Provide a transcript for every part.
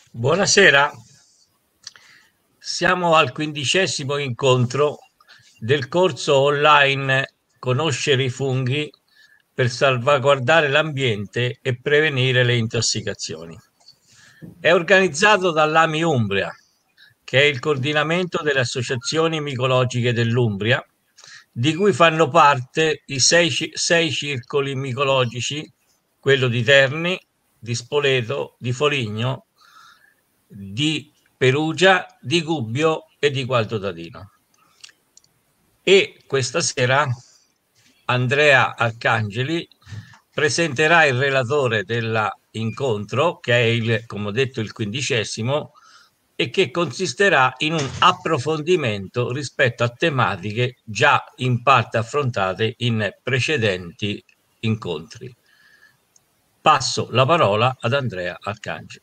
Buonasera, siamo al 15° incontro del corso online Conoscere i funghi per salvaguardare l'ambiente e prevenire le intossicazioni. È organizzato dall'AMI Umbria, che è il coordinamento delle associazioni micologiche dell'Umbria, di cui fanno parte i sei circoli micologici, quello di Terni, di Spoleto, di Foligno, di Perugia, di Gubbio e di Gualdo d'Adino. E questa sera Andrea Arcangeli presenterà il relatore dell'incontro, che è come ho detto, il 15°, e che consisterà in un approfondimento rispetto a tematiche già in parte affrontate in precedenti incontri. Passo la parola ad Andrea Arcangeli.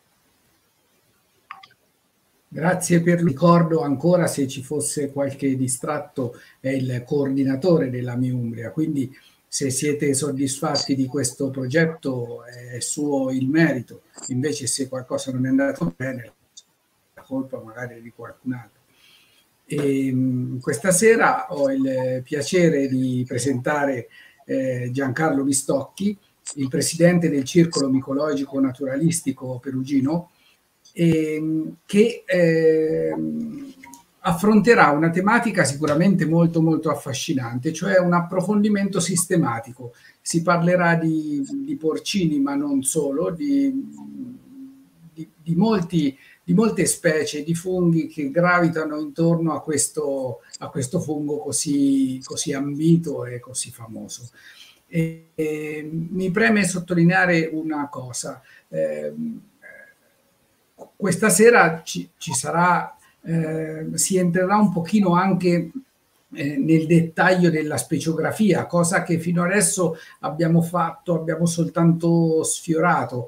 Grazie per il ricordo. Ancora, se ci fosse qualche distratto, è il coordinatore dell'AMI Umbria, quindi se siete soddisfatti di questo progetto è suo il merito, invece se qualcosa non è andato bene la colpa magari è di qualcun altro. Questa sera ho il piacere di presentare Giancarlo Bistocchi, il presidente del Circolo Micologico Naturalistico Perugino, che affronterà una tematica sicuramente molto molto affascinante, cioè un approfondimento sistematico. Si parlerà di porcini, ma non solo, di molte specie di funghi che gravitano intorno a questo fungo così ambito e così famoso. Mi preme sottolineare una cosa. Questa sera ci sarà, si entrerà un pochino anche nel dettaglio della speciografia, cosa che fino adesso abbiamo soltanto sfiorato.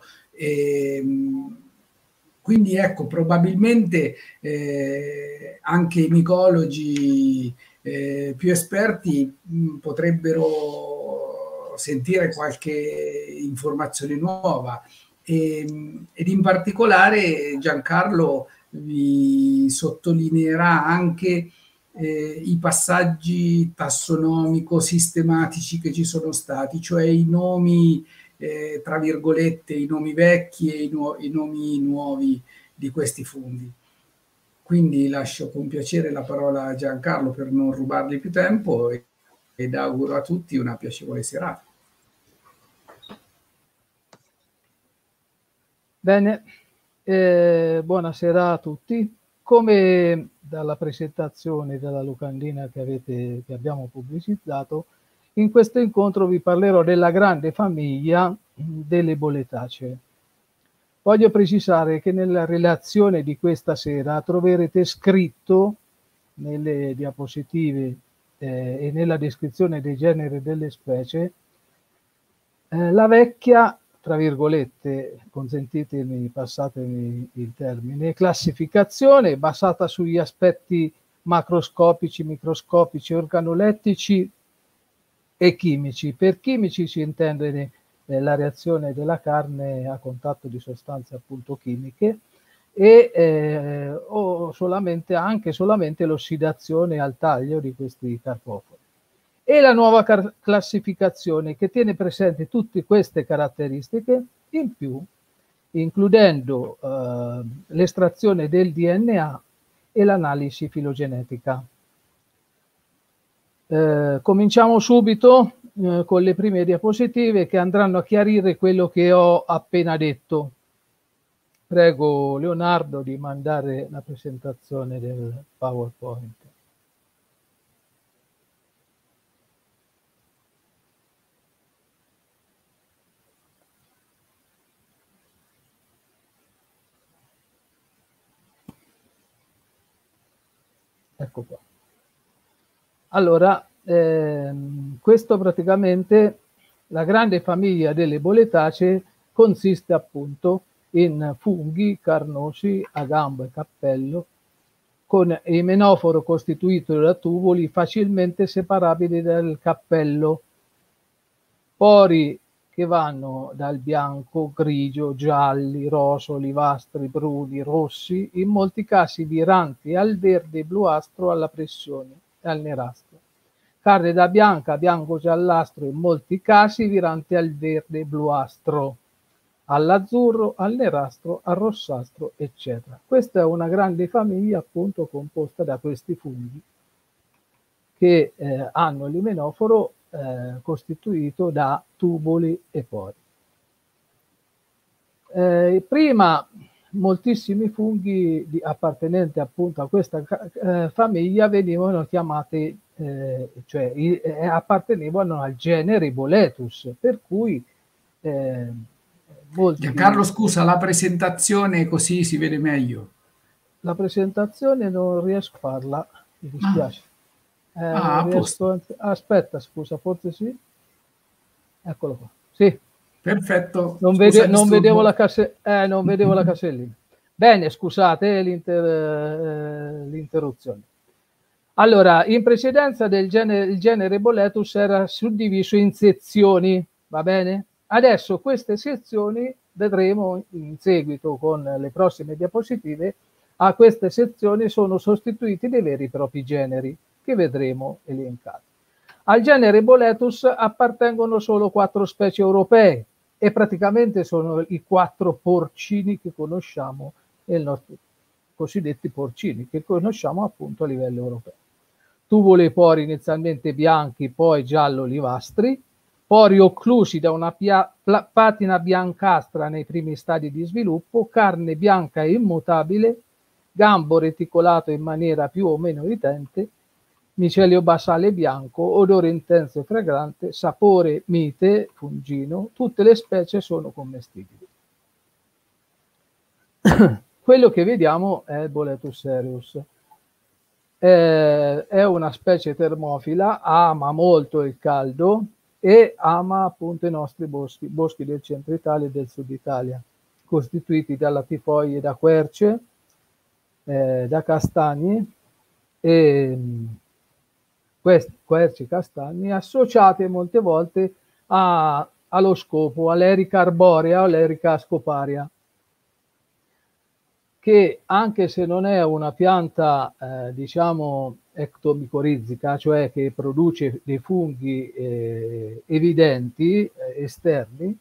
Quindi ecco, probabilmente anche i micologi più esperti potrebbero sentire qualche informazione nuova. Ed in particolare Giancarlo vi sottolineerà anche i passaggi tassonomico-sistematici che ci sono stati, cioè i nomi, tra virgolette, i nomi vecchi e i nomi nuovi di questi funghi. Quindi lascio con piacere la parola a Giancarlo per non rubargli più tempo ed auguro a tutti una piacevole serata. Bene, buonasera a tutti. Come dalla presentazione della locandina che abbiamo pubblicizzato, in questo incontro vi parlerò della grande famiglia delle boletacee. Voglio precisare che nella relazione di questa sera troverete scritto nelle diapositive e nella descrizione dei generi delle specie la vecchia, tra virgolette, consentitemi, passatemi il termine, classificazione basata sugli aspetti macroscopici, microscopici, organolettici e chimici. Per chimici si intende la reazione della carne a contatto di sostanze appunto chimiche o anche solamente l'ossidazione al taglio di questi carpofori. E la nuova classificazione che tiene presente tutte queste caratteristiche in più, includendo l'estrazione del DNA e l'analisi filogenetica. Cominciamo subito con le prime diapositive che andranno a chiarire quello che ho appena detto. Prego Leonardo di mandare la presentazione del PowerPoint. Ecco qua. Allora, questo praticamente, la grande famiglia delle boletacee consiste appunto in funghi carnosi a gambo e cappello con imenoforo costituito da tubuli facilmente separabili dal cappello, pori che vanno dal bianco, grigio, gialli, rosa, olivastri, bruni, rossi, in molti casi viranti al verde bluastro alla pressione e al nerastro. Carne da bianca, bianco giallastro, in molti casi virante al verde bluastro, all'azzurro, al nerastro, al rossastro, eccetera. Questa è una grande famiglia appunto composta da questi funghi che hanno l'imenoforo costituito da tubuli e pori. Prima moltissimi funghi appartenenti appunto a questa famiglia venivano chiamati, appartenevano al genere Boletus, per cui Giancarlo, scusa, la presentazione così si vede meglio. La presentazione non riesco a farla, mi dispiace. Aspetta, scusa, forse sì. Eccolo qua. Sì. Perfetto. Non vedevo la casellina. Bene, scusate l'interruzione. Allora, in precedenza il genere Boletus era suddiviso in sezioni, va bene? Adesso queste sezioni, vedremo in seguito con le prossime diapositive, a queste sezioni sono sostituiti dei veri e propri generi, che vedremo elencati. Al genere Boletus appartengono solo 4 specie europee e praticamente sono i 4 porcini che conosciamo nel nostro, cosiddetti porcini, che conosciamo appunto a livello europeo. Tubuli e pori inizialmente bianchi, poi giallo-olivastri, pori occlusi da una patina biancastra nei primi stadi di sviluppo, carne bianca e immutabile, gambo reticolato in maniera più o meno evidente, micelio basale bianco, odore intenso e fragrante, sapore mite, fungino, tutte le specie sono commestibili. Quello che vediamo è il Boletus cereus. È una specie termofila, ama molto il caldo e ama appunto i nostri boschi del centro Italia e del sud Italia, costituiti da latifoglie da querce, da castagni e questi querci castagni associate molte volte allo scopo, all'erica arborea o all'erica scoparia, che anche se non è una pianta diciamo ectomicorizzica, cioè che produce dei funghi evidenti esterni,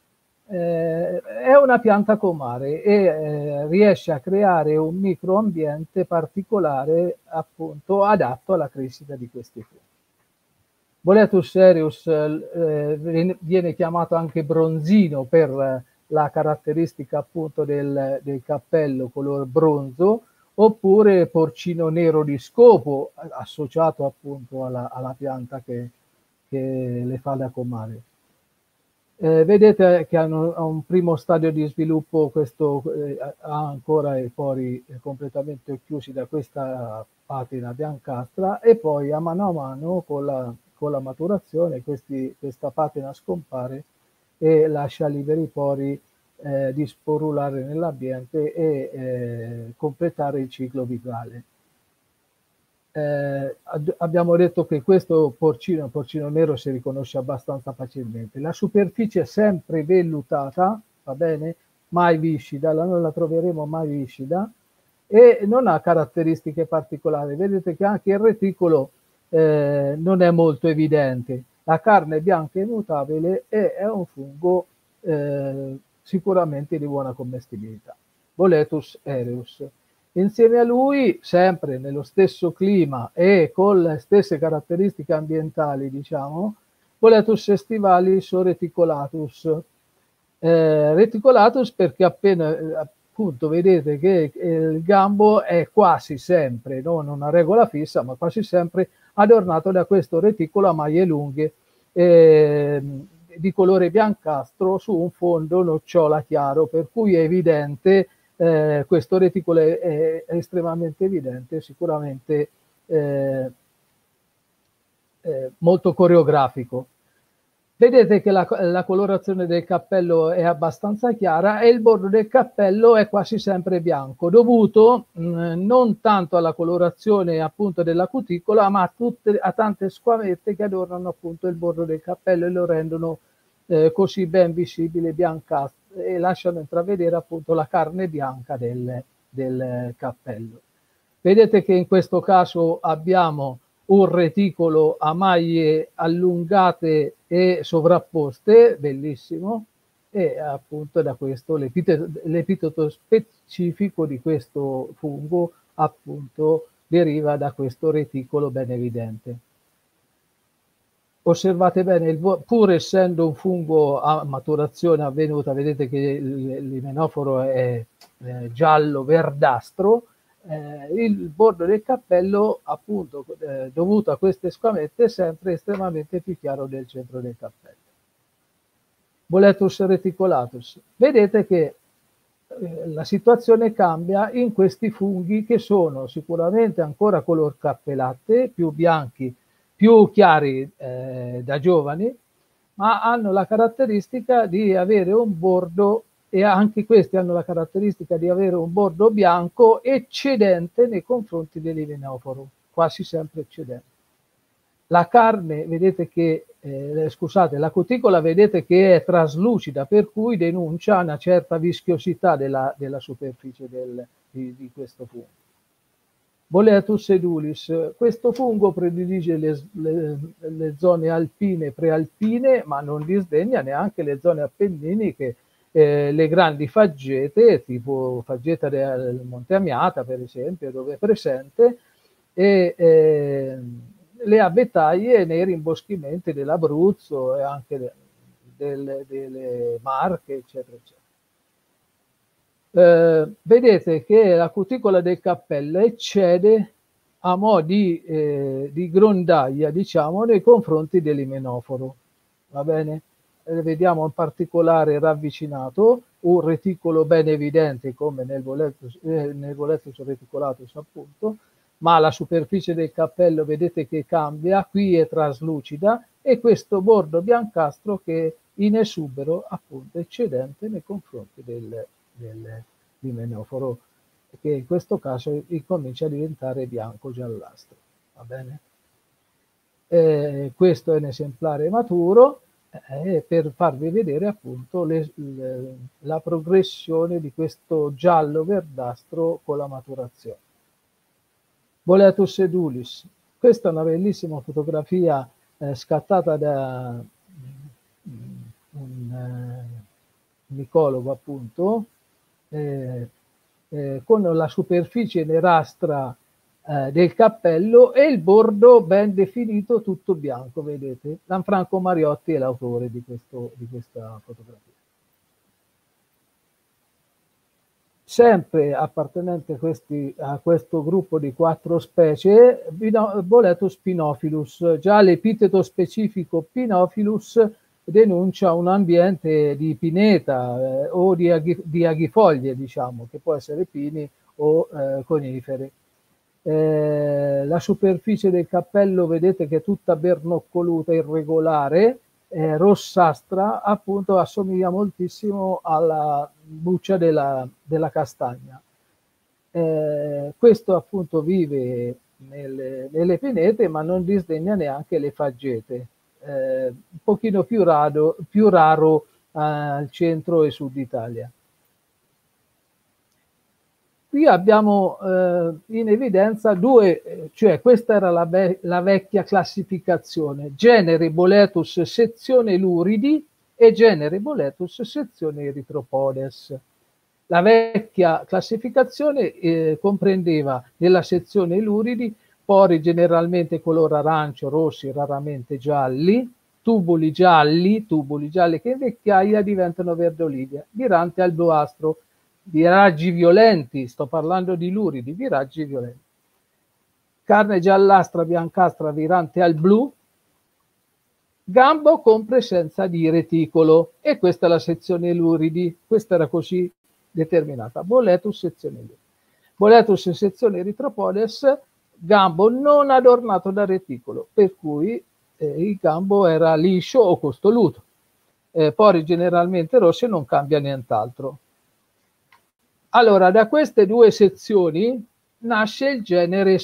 è una pianta comare e riesce a creare un microambiente particolare appunto adatto alla crescita di questi funghi. Boletus cereus viene chiamato anche bronzino per la caratteristica appunto del cappello color bronzo, oppure porcino nero di scopo associato appunto alla pianta che le fa da comare. Vedete che a un primo stadio di sviluppo questo ha ancora i pori completamente chiusi da questa patina biancastra e poi a mano con la maturazione questa patina scompare e lascia liberi i pori di sporulare nell'ambiente e completare il ciclo vitale. Abbiamo detto che questo porcino nero si riconosce abbastanza facilmente. La superficie è sempre vellutata, va bene? Mai viscida, non la troveremo mai viscida e non ha caratteristiche particolari. Vedete che anche il reticolo non è molto evidente. La carne è bianca e immutabile e è un fungo sicuramente di buona commestibilità. Boletus cereus. Insieme a lui, sempre nello stesso clima e con le stesse caratteristiche ambientali, diciamo, Boletus estivalis o reticolatus. Reticolatus perché appena appunto vedete che il gambo è quasi sempre, non una regola fissa, ma quasi sempre adornato da questo reticolo a maglie lunghe di colore biancastro su un fondo nocciola chiaro, per cui è evidente. Questo reticolo è estremamente evidente, sicuramente molto coreografico. Vedete che la colorazione del cappello è abbastanza chiara e il bordo del cappello è quasi sempre bianco, dovuto non tanto alla colorazione appunto della cuticola, ma a tante squamette che adornano appunto il bordo del cappello e lo rendono così ben visibile, biancastra, e lasciano intravedere appunto la carne bianca del cappello. Vedete che in questo caso abbiamo un reticolo a maglie allungate e sovrapposte, bellissimo, e appunto da questo l'epiteto specifico di questo fungo appunto deriva da questo reticolo ben evidente. Osservate bene, pur essendo un fungo a maturazione avvenuta, vedete che l'imenoforo è giallo-verdastro, il bordo del cappello, appunto, dovuto a queste squamette, è sempre estremamente più chiaro del centro del cappello. Boletus reticulatus. Vedete che la situazione cambia in questi funghi che sono sicuramente ancora color cappelatte, più bianchi, più chiari da giovani, ma hanno la caratteristica di avere un bordo, e anche questi hanno la caratteristica di avere un bordo bianco eccedente nei confronti dell'imenoforo, quasi sempre eccedente. La carne, vedete che, scusate, la cuticola vedete che è traslucida, per cui denuncia una certa vischiosità della superficie di questo fungo. Boletus edulis, questo fungo predilige le zone alpine e prealpine, ma non disdegna neanche le zone appenniniche, le grandi faggete, tipo faggeta del Monte Amiata, per esempio, dove è presente, e le abetaie nei rimboschimenti dell'Abruzzo e anche delle Marche, eccetera, eccetera. Vedete che la cuticola del cappello eccede a mo' di grondaia, diciamo, nei confronti dell'imenoforo, va bene? Vediamo in particolare ravvicinato un reticolo ben evidente come nel Boletus reticulatus appunto, ma la superficie del cappello vedete che cambia, qui è traslucida, e questo bordo biancastro che in esubero appunto eccedente nei confronti dell'imenoforo, che in questo caso comincia a diventare bianco giallastro, va bene? Questo è un esemplare maturo, per farvi vedere appunto la progressione di questo giallo verdastro con la maturazione. Boletus edulis, questa è una bellissima fotografia scattata da un micologo appunto, con la superficie nerastra del cappello e il bordo ben definito, tutto bianco, vedete? Lanfranco Mariotti è l'autore di questa fotografia. Sempre appartenente a questo gruppo di 4 specie, Boletus pinophilus. Già l'epiteto specifico pinophilus denuncia un ambiente di pineta o di aghifoglie, diciamo, che può essere pini o conifere. La superficie del cappello vedete che è tutta bernoccoluta, irregolare, rossastra, appunto assomiglia moltissimo alla buccia della castagna. Questo appunto vive nelle pinete, ma non disdegna neanche le faggete, un pochino più raro al centro e sud Italia. Qui abbiamo in evidenza due, cioè questa era la vecchia classificazione, genere Boletus sezione luridi e genere Boletus sezione Erythropodes. La vecchia classificazione comprendeva nella sezione luridi pori generalmente color arancio, rossi, raramente gialli, tubuli gialli che in vecchiaia diventano verde olivia, virante al bluastro, di raggi violenti, sto parlando di luridi, di raggi violenti. Carne giallastra, biancastra, virante al blu, gambo con presenza di reticolo, e questa è la sezione luridi, questa era così determinata. Boletus sezione luridi. Boletus sezione Erythropodes, gambo non adornato da reticolo, per cui il gambo era liscio o costoluto. Pori generalmente rossi, non cambia nient'altro. Allora, da queste due sezioni nasce il genere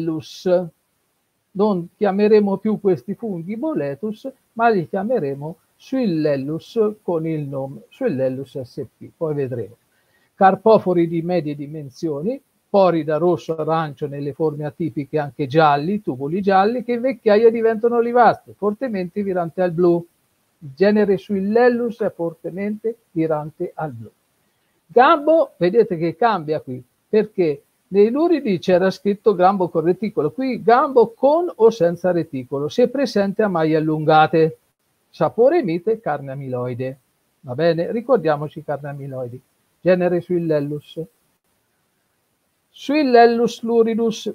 Suillellus. Non chiameremo più questi funghi Boletus, ma li chiameremo Suillellus con il nome Suillellus sp, poi vedremo. Carpofori di medie dimensioni, pori da rosso-arancio nelle forme atipiche anche gialli, tubuli gialli, che in vecchiaia diventano olivastri, fortemente virante al blu. Il genere Suillellus è fortemente virante al blu. Gambo, vedete che cambia qui, perché nei luridi c'era scritto gambo con reticolo, qui gambo con o senza reticolo, se presente a maglie allungate, sapore mite, carne amiloide. Va bene? Ricordiamoci carne amiloidi. Genere Suillellus. Suillellus luridus,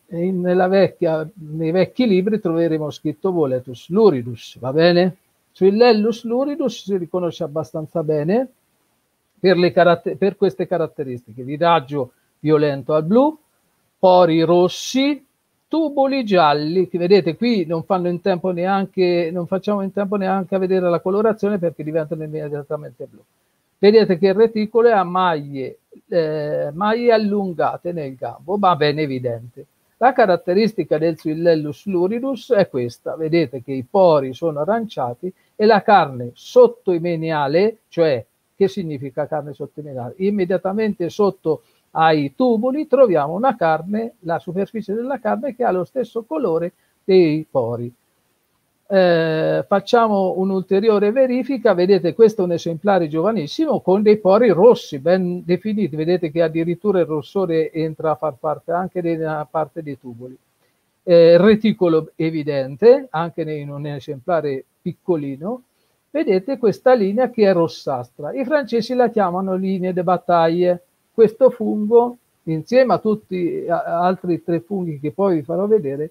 nei vecchi libri troveremo scritto Boletus luridus, va bene? Suillellus luridus si riconosce abbastanza bene per queste caratteristiche: viraggio violento al blu, pori rossi, tubuli gialli, che vedete qui non facciamo in tempo neanche a vedere la colorazione perché diventano immediatamente blu. Vedete che il reticolo è a maglie allungate nel gambo, ma ben evidente. La caratteristica del Suillellus luridus è questa: vedete che i pori sono aranciati e la carne sottoimeniale, cioè che significa carne sottoimeniale? Immediatamente sotto ai tubuli troviamo una carne, la superficie della carne che ha lo stesso colore dei pori. Facciamo un'ulteriore verifica. Vedete, questo è un esemplare giovanissimo con dei pori rossi ben definiti, vedete che addirittura il rossore entra a far parte anche della parte dei tubuli. Reticolo evidente anche in un esemplare piccolino. Vedete questa linea che è rossastra, i francesi la chiamano linea de battaglie. Questo fungo, insieme a tutti altri 3 funghi che poi vi farò vedere,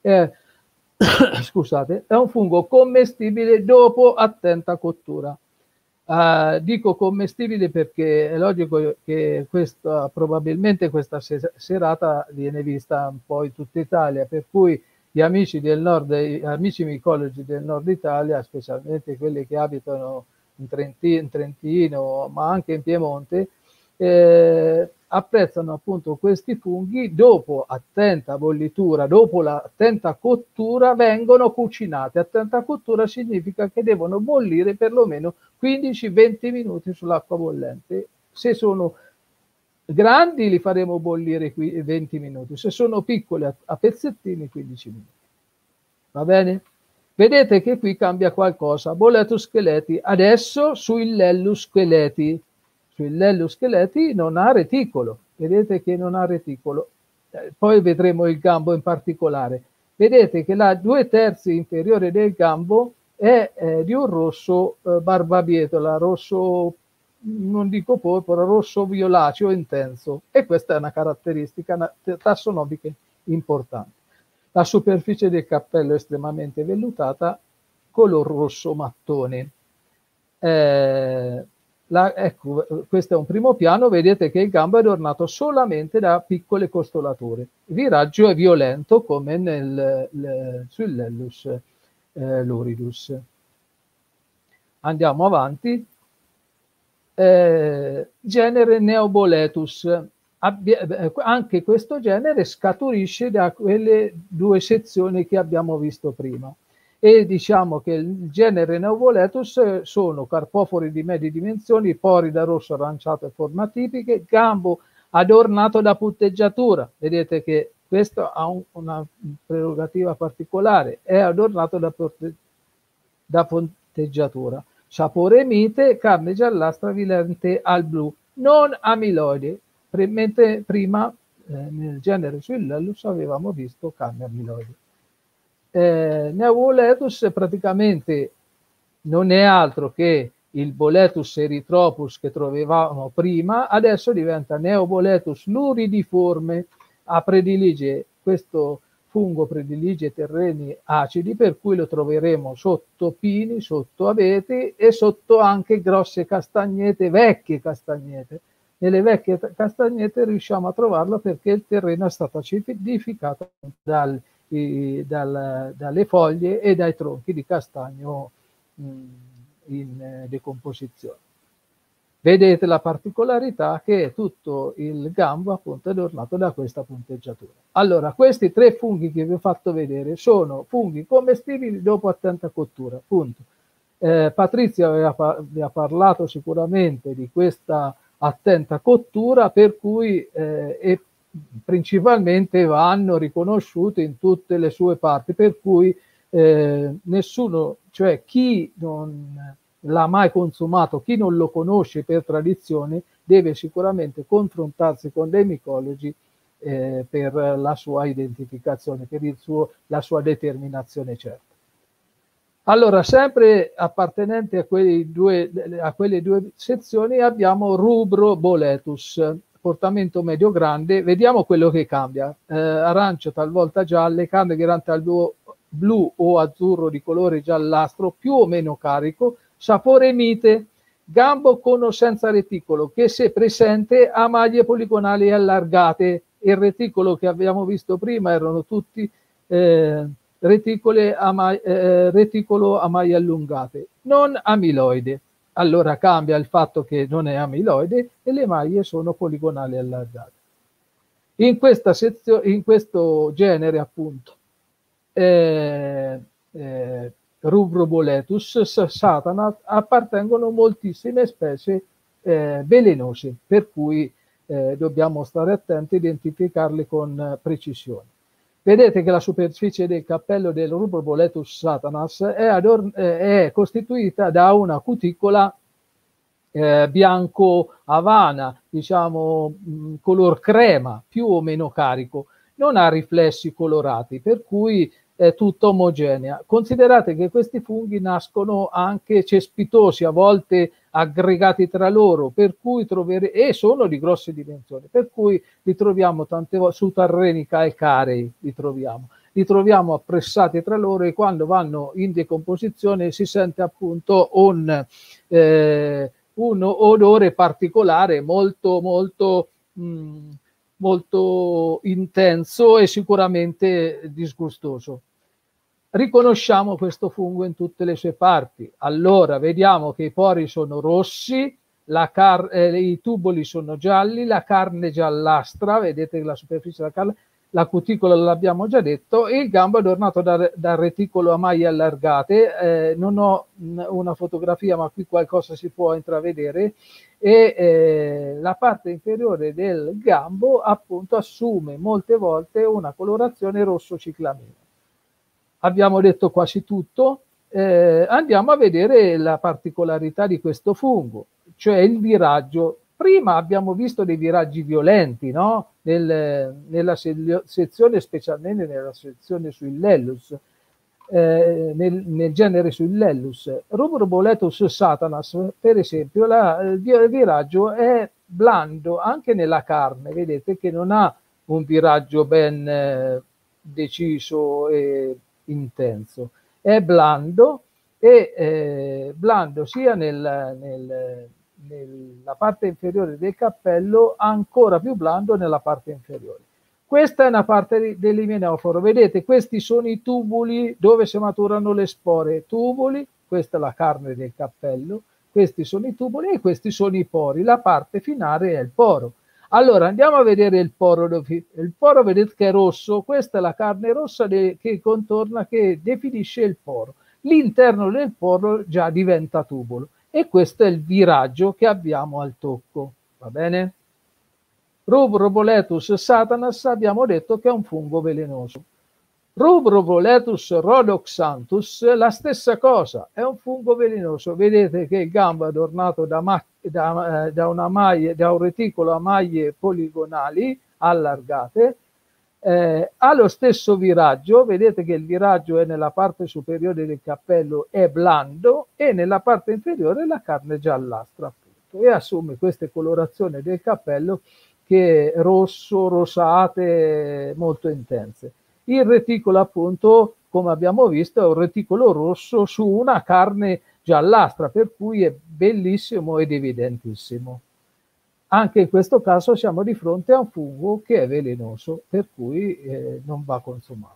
scusate, è un fungo commestibile dopo attenta cottura. Dico commestibile perché è logico che probabilmente questa serata viene vista un po' in tutta Italia, per cui gli amici del nord, gli amici micologi del nord Italia, specialmente quelli che abitano in Trentino, ma anche in Piemonte, apprezzano appunto questi funghi. Dopo attenta bollitura, dopo l'attenta cottura, vengono cucinati. Attenta cottura significa che devono bollire perlomeno 15-20 minuti sull'acqua bollente. Se sono grandi li faremo bollire 20 minuti, se sono piccoli a pezzettini 15 minuti. Va bene? Vedete che qui cambia qualcosa. Boletus scheleti, adesso Suillellus scheleti. Suillellus scheleti non ha reticolo, vedete che non ha reticolo. Poi vedremo il gambo in particolare. Vedete che la 2/3 inferiore del gambo è di un rosso barbabietola, rosso, non dico porpora, rosso violaceo intenso, e questa è una caratteristica tassonomica importante. La superficie del cappello è estremamente vellutata, color rosso mattone. Ecco, questo è un primo piano. Vedete che il gambo è adornato solamente da piccole costolature. Il viraggio è violento come nel Suillellus luridus. Andiamo avanti. Genere Neoboletus. Anche questo genere scaturisce da quelle 2 sezioni che abbiamo visto prima. E diciamo che il genere Neoboletus sono carpofori di medie dimensioni, pori da rosso aranciato e forma tipiche, gambo adornato da punteggiatura. Vedete che questo ha una prerogativa particolare, è adornato da punteggiatura. Sapore mite, carne giallastra virante al blu, non amiloide. Mentre prima nel genere Suillellus avevamo visto carne amiloide. Neoboletus praticamente non è altro che il Boletus erythropus che trovavamo prima, adesso diventa Neoboletus luridiforme. Questo fungo predilige terreni acidi, per cui lo troveremo sotto pini, sotto abeti e sotto anche grosse castagnete, vecchie castagnete. Nelle vecchie castagnete riusciamo a trovarlo perché il terreno è stato acidificato dalle foglie e dai tronchi di castagno in decomposizione. Vedete la particolarità che tutto il gambo appunto è adornato da questa punteggiatura. Allora, questi 3 funghi che vi ho fatto vedere sono funghi commestibili dopo attenta cottura, punto. Patrizia vi ha parlato sicuramente di questa attenta cottura, per cui principalmente vanno riconosciute in tutte le sue parti, per cui nessuno, cioè chi non l'ha mai consumato, chi non lo conosce per tradizione, deve sicuramente confrontarsi con dei micologi per la sua identificazione, per la sua determinazione certa. Allora, sempre appartenente a quelle due sezioni, abbiamo Rubro boletus, portamento medio-grande. Vediamo quello che cambia. Arancio, talvolta gialle, carne grande al blu o azzurro di colore giallastro, più o meno carico, sapore mite, gambo con o senza reticolo, che se presente ha maglie poligonali allargate. Il reticolo che abbiamo visto prima erano tutti reticolo a maglie allungate, non amiloide. Allora cambia il fatto che non è amiloide e le maglie sono poligonali allargate. In questa sezione, in questo genere appunto, Rubro boletus satana, appartengono moltissime specie velenose, per cui dobbiamo stare attenti a identificarle con precisione. Vedete che la superficie del cappello del Rubro boletus satanas è costituita da una cuticola bianco avana, diciamo color crema, più o meno carico, non ha riflessi colorati, per cui è tutta omogenea. Considerate che questi funghi nascono anche cespitosi, a volte aggregati tra loro, per cui e sono di grosse dimensioni, per cui li troviamo tante volte su terreni calcarei, li troviamo appressati tra loro, e quando vanno in decomposizione si sente appunto un odore particolare molto intenso e sicuramente disgustoso. Riconosciamo questo fungo in tutte le sue parti. Allora vediamo che i pori sono rossi, i tuboli sono gialli, la carne giallastra, vedete la superficie della carne, la cuticola l'abbiamo già detto, e il gambo è adornato da reticolo a maglie allargate. Non ho una fotografia, ma qui qualcosa si può intravedere, e la parte inferiore del gambo appunto assume molte volte una colorazione rosso ciclamino. Abbiamo detto quasi tutto. Andiamo a vedere la particolarità di questo fungo, cioè il viraggio. Prima abbiamo visto dei viraggi violenti, no? Nella sezione, specialmente nella sezione sui Lellus, nel genere sui Lellus. Rubro boletus satanas, per esempio, il viraggio è blando anche nella carne. Vedete che non ha un viraggio ben deciso e intenso, è blando, e blando sia nella parte inferiore del cappello, ancora più blando nella parte inferiore. Questa è una parte dell'imenoforo. Vedete, questi sono i tubuli dove si maturano le spore. Tubuli, questa è la carne del cappello, questi sono i tubuli e questi sono i pori. La parte finale è il poro. Allora andiamo a vedere il poro. Il poro vedete che è rosso, questa è la carne rossa che contorna, che definisce il poro. L'interno del poro già diventa tubolo, e questo è il viraggio che abbiamo al tocco, va bene? Rubro boletus satanas abbiamo detto che è un fungo velenoso. Rubro boletus rhodoxanthus, la stessa cosa, è un fungo velenoso. Vedete che il gambo è adornato da un reticolo a maglie poligonali allargate, ha lo stesso viraggio. Vedete che il viraggio è nella parte superiore del cappello, è blando, e nella parte inferiore la carne giallastra appunto, e assume queste colorazioni del cappello che rosso, rosate, molto intense. Il reticolo appunto, come abbiamo visto, è un reticolo rosso su una carne giallastra, per cui è bellissimo ed evidentissimo. Anche in questo caso siamo di fronte a un fungo che è velenoso, per cui non va consumato.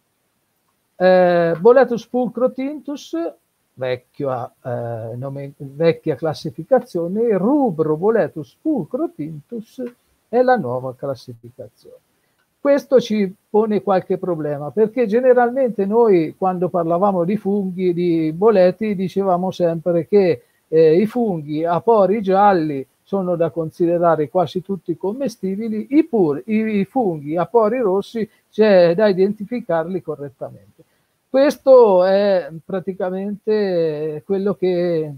Boletus pulchrotintus, vecchia classificazione. Rubro boletus pulchrotintus è la nuova classificazione. Questo ci pone qualche problema, perché generalmente noi quando parlavamo di funghi, di boleti, dicevamo sempre che i funghi a pori gialli sono da considerare quasi tutti commestibili, i funghi a pori rossi c'è da identificarli correttamente. Questo è praticamente quello che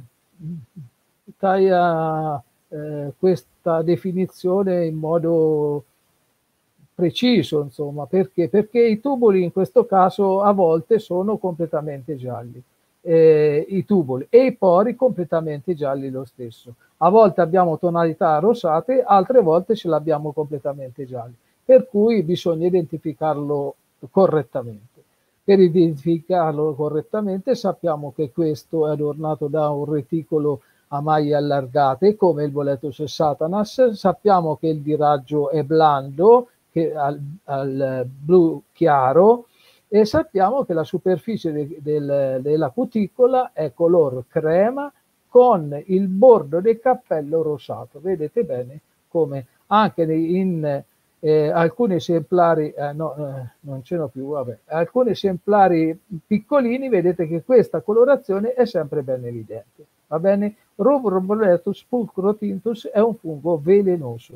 taglia questa definizione in modo preciso, insomma, perché? Perché i tubuli in questo caso a volte sono completamente gialli, i tubuli, e i pori completamente gialli lo stesso. A volte abbiamo tonalità rosate, altre volte ce l'abbiamo completamente gialli, per cui bisogna identificarlo correttamente. Per identificarlo correttamente sappiamo che questo è adornato da un reticolo a maglie allargate come il Boletus Satanas, sappiamo che il diraggio è blando, che al blu chiaro, e sappiamo che la superficie della cuticola è color crema con il bordo del cappello rosato. Vedete bene come anche in alcuni esemplari, non ce n'ho più, vabbè, alcuni esemplari piccolini, vedete che questa colorazione è sempre ben evidente. Va bene? Rubro Boletus pulchrotinthus è un fungo velenoso.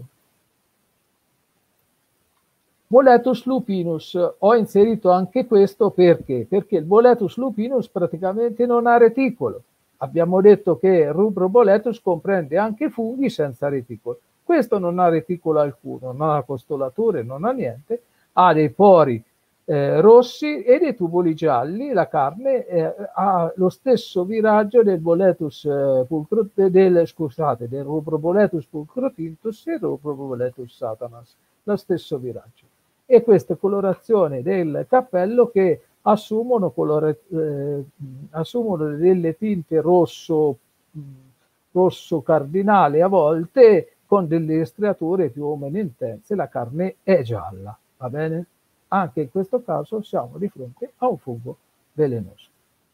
Boletus lupinus, ho inserito anche questo perché? Perché il Boletus lupinus praticamente non ha reticolo. Abbiamo detto che Rubro Boletus comprende anche funghi senza reticolo. Questo non ha reticolo alcuno, non ha costolature, non ha niente, ha dei pori rossi e dei tubuli gialli. La carne ha lo stesso viraggio del Boletus del Rubro Boletus pulchrotinthus e Rubro Boletus satanas, lo stesso viraggio. E queste colorazioni del cappello che assumono delle tinte rosso cardinale a volte, con delle striature più o meno intense. La carne è gialla, va bene? Anche in questo caso siamo di fronte a un fungo velenoso.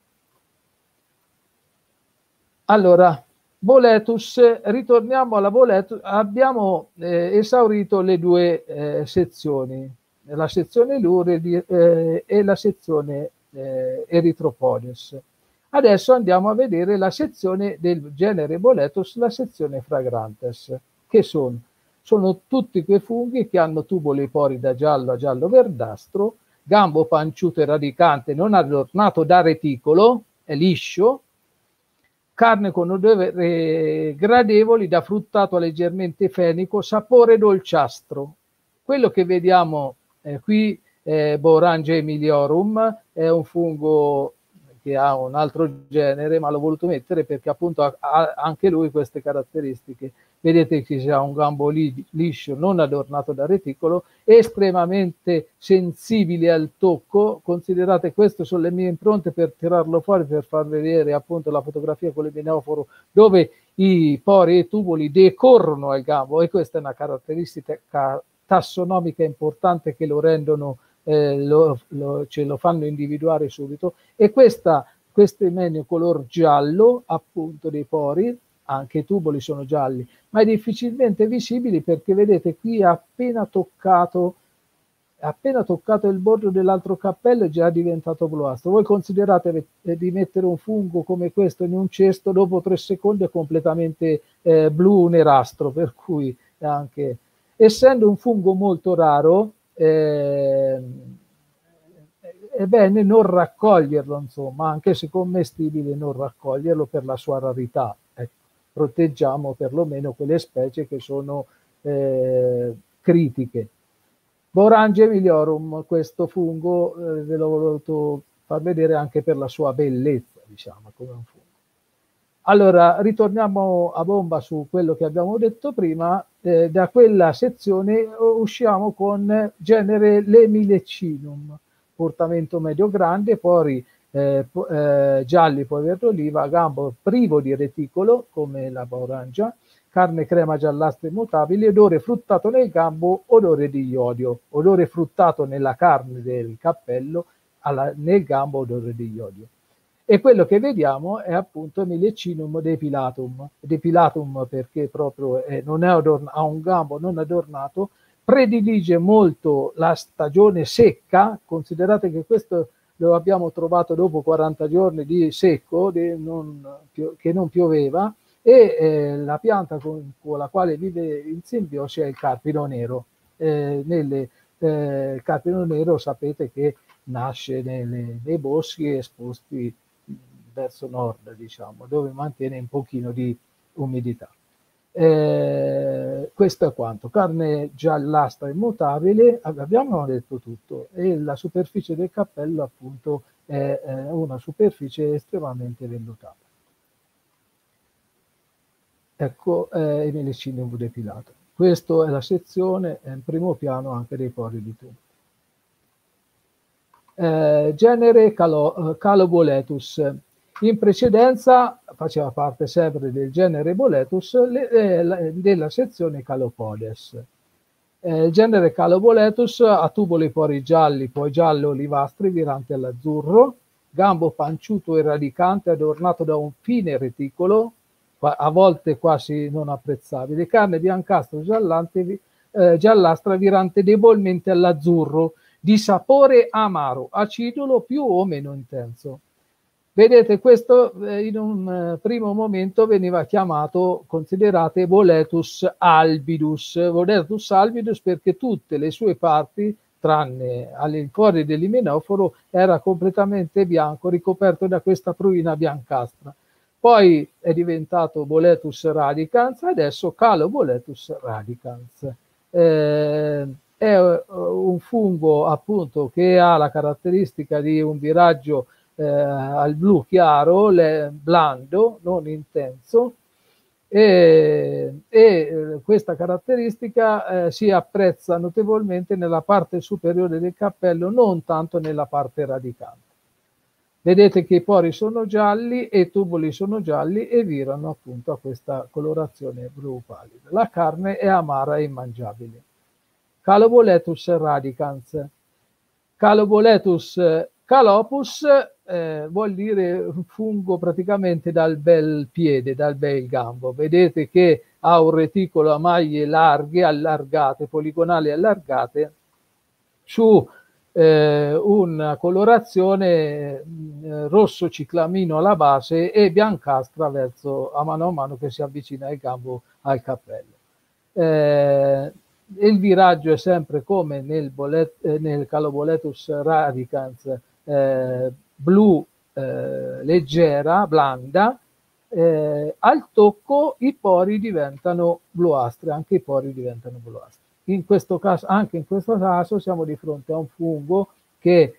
Allora, Boletus, ritorniamo alla Boletus. Abbiamo esaurito le due sezioni, la sezione Luridi e la sezione Erythropodes. Adesso andiamo a vedere la sezione del genere Boletus, la sezione Fragrantes, che sono tutti quei funghi che hanno tuboli pori da giallo a giallo-verdastro, gambo panciuto e radicante non adornato da reticolo, è liscio, carne con odore gradevoli da fruttato a leggermente fenico, sapore dolciastro. Quello che vediamo qui è Beurangia emiliorum, è un fungo che ha un altro genere, ma l'ho voluto mettere perché appunto ha anche lui queste caratteristiche. Vedete che c'è un gambo liscio, non adornato da reticolo, estremamente sensibile al tocco. Considerate, queste sono le mie impronte per tirarlo fuori, per far vedere appunto la fotografia con l'eminoforo, dove i pori e i tubuli decorrono al gambo, e questa è una caratteristica tassonomica importante che lo rendono, ce lo fanno individuare subito. E questo emenio color giallo appunto dei pori, anche i tuboli sono gialli, ma è difficilmente visibili perché vedete qui appena toccato il bordo dell'altro cappello è già diventato bluastro. Voi considerate di mettere un fungo come questo in un cesto, dopo 3 secondi è completamente blu nerastro, per cui anche, essendo un fungo molto raro, è bene non raccoglierlo, insomma, anche se commestibile, non raccoglierlo per la sua rarità. Proteggiamo perlomeno quelle specie che sono critiche. Beurangia emiliorum, questo fungo ve l'ho voluto far vedere anche per la sua bellezza, diciamo, come un fungo. Allora, ritorniamo a bomba su quello che abbiamo detto prima. Da quella sezione usciamo con genere Lemilecinum, portamento medio grande, pori gialli, poi verde oliva, gambo privo di reticolo come la Beurangia, carne crema giallastra immutabile, odore fruttato nel gambo, odore di iodio, odore fruttato nella carne del cappello, nel gambo odore di iodio. E quello che vediamo è appunto Milecinum depilatum perché proprio non è ha un gambo non adornato, predilige molto la stagione secca. Considerate che questo lo abbiamo trovato dopo 40 giorni di secco, che non pioveva, e la pianta con la quale vive in simbiosi è il carpino nero. Il carpino nero sapete che nasce nei boschi esposti verso nord, diciamo, dove mantiene un pochino di umidità. Questo è quanto. Carne giallastra immutabile, abbiamo detto tutto, e la superficie del cappello appunto è una superficie estremamente vellutata. Ecco il melicinium depilato. Questa è la sezione, è in primo piano anche dei pori di tubo. Genere Caloboletus. In precedenza faceva parte sempre del genere Boletus della sezione Calopodes. Il genere Caloboletus ha tuboli pori gialli, poi giallo-olivastri viranti all'azzurro, gambo panciuto e radicante adornato da un fine reticolo, a volte quasi non apprezzabile, carne biancastra giallastra virante debolmente all'azzurro, di sapore amaro, acidulo più o meno intenso. Vedete, questo in un primo momento veniva chiamato, considerate, Boletus albidus. Boletus albidus perché tutte le sue parti, tranne all'infuori dell'imenoforo, era completamente bianco, ricoperto da questa pruina biancastra. Poi è diventato Boletus radicans, adesso Caloboletus radicans. È un fungo appunto che ha la caratteristica di un viraggio al blu chiaro, blando, non intenso, e questa caratteristica si apprezza notevolmente nella parte superiore del cappello, non tanto nella parte radicante. Vedete che i pori sono gialli e i tubuli sono gialli e virano appunto a questa colorazione blu pallida. La carne è amara e immangiabile. Caloboletus radicans. Caloboletus calopus vuol dire un fungo praticamente dal bel piede, dal bel gambo. Vedete che ha un reticolo a maglie larghe, allargate, poligonali allargate, su una colorazione rosso ciclamino alla base e biancastra verso a mano che si avvicina il gambo al cappello. Il viraggio è sempre come nel Caloboletus radicans, blu leggera, blanda. Al tocco i pori diventano bluastri, anche i pori diventano bluastri. In questo caso, anche in questo caso siamo di fronte a un fungo che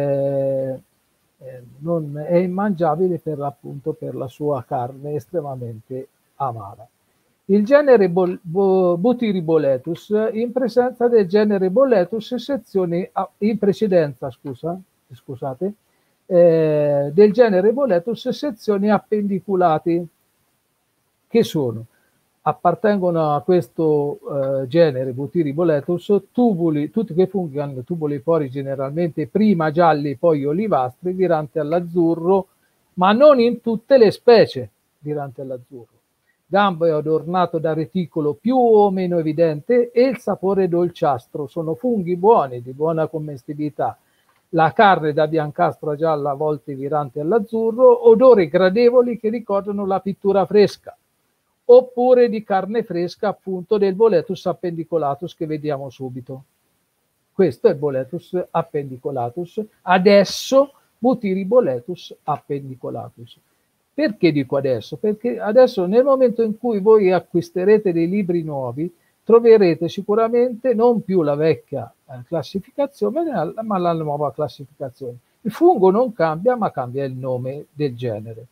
non è immangiabile appunto per la sua carne estremamente amara. Il genere Butyriboletus, in presenza del genere Boletus, sezioni in precedenza, scusate, del genere Boletus, sezioni appendiculati, che appartengono a questo genere Butyriboletus, tubuli, tutti che funghi hanno tubuli pori generalmente prima gialli, poi olivastri, viranti all'azzurro, ma non in tutte le specie viranti all'azzurro. Gambo è adornato da reticolo più o meno evidente e il sapore dolciastro. Sono funghi buoni, di buona commestibilità. La carne da biancastra gialla, a volte virante all'azzurro, odori gradevoli che ricordano la pittura fresca, oppure di carne fresca appunto del Boletus appendicolatus che vediamo subito. Questo è il Boletus appendicolatus, adesso Butyriboletus appendicolatus. Perché dico adesso? Perché adesso nel momento in cui voi acquisterete dei libri nuovi troverete sicuramente non più la vecchia classificazione ma la nuova classificazione. Il fungo non cambia ma cambia il nome del genere.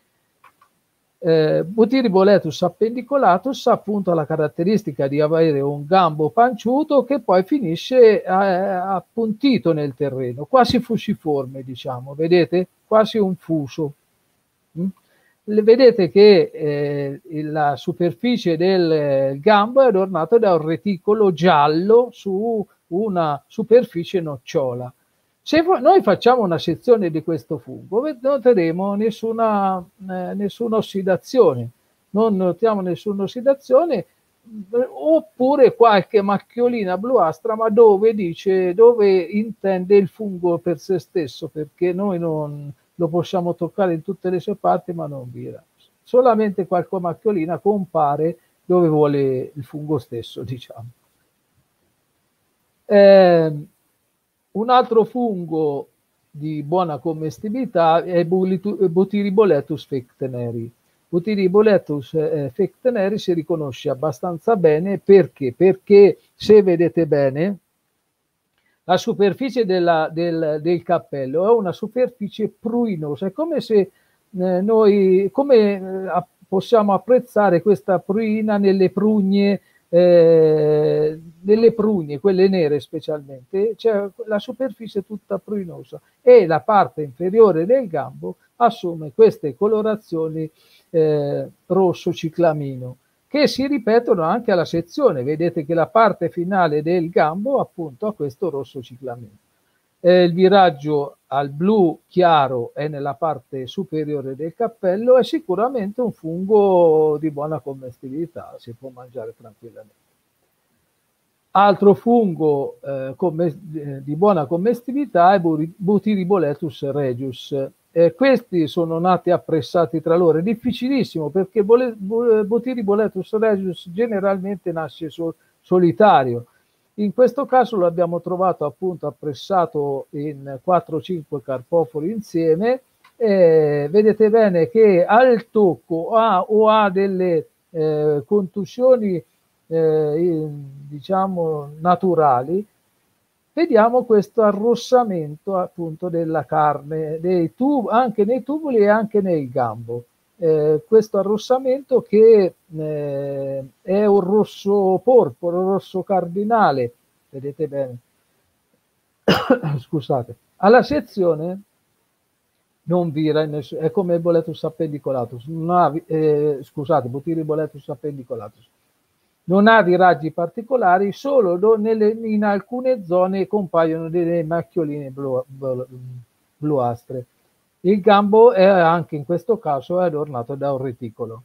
Butyriboletus appendicolatus appunto ha la caratteristica di avere un gambo panciuto che poi finisce appuntito nel terreno, quasi fusiforme, diciamo, vedete? Quasi un fuso. Vedete che la superficie del gambo è adornata da un reticolo giallo su una superficie nocciola. Se noi facciamo una sezione di questo fungo, noteremo nessuna ossidazione. Non notiamo nessuna ossidazione oppure qualche macchiolina bluastra, ma dove intende il fungo per se stesso, perché noi non lo possiamo toccare in tutte le sue parti, ma non vira. Solamente qualche macchiolina compare dove vuole il fungo stesso, diciamo. Un altro fungo di buona commestibilità è Butyriboletus fecteneri. Butyriboletus fecteneri si riconosce abbastanza bene perché se vedete bene la superficie del cappello è una superficie pruinosa, è come se possiamo apprezzare questa pruina nelle prugne, quelle nere specialmente, cioè la superficie è tutta pruinosa e la parte inferiore del gambo assume queste colorazioni rosso ciclamino che si ripetono anche alla sezione. Vedete che la parte finale del gambo appunto ha questo rosso ciclamino. Il viraggio al blu chiaro è nella parte superiore del cappello, è sicuramente un fungo di buona commestibilità, si può mangiare tranquillamente. Altro fungo di buona commestibilità è Butyriboletus regius. Questi sono nati appressati tra loro, è difficilissimo perché Butyriboletus regius generalmente nasce solitario. In questo caso lo abbiamo trovato appunto appressato in 4-5 carpofori insieme. Vedete bene che al tocco ha delle contusioni diciamo naturali. Vediamo questo arrossamento appunto della carne anche nei tubuli e anche nel gambo. Questo arrossamento che è un rosso porporo, rosso cardinale, vedete bene. Scusate, alla sezione non vira, è come il Boletus appendicolatus, scusate, Butyriboletus appendicolatus. Non ha viraggi particolari, solo in alcune zone compaiono delle macchioline bluastre. Il gambo è anche in questo caso è adornato da un reticolo.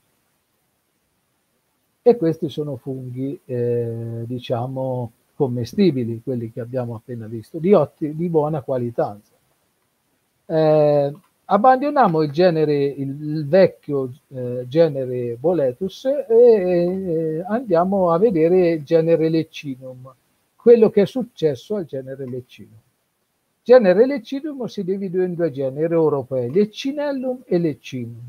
E questi sono funghi, diciamo, commestibili, quelli che abbiamo appena visto, di buona qualità. Abbandoniamo il vecchio genere Boletus e andiamo a vedere il genere Leccinum, quello che è successo al genere Leccinum. Il genere Leccinum si divide in due generi europei, Leccinellum e Leccinum.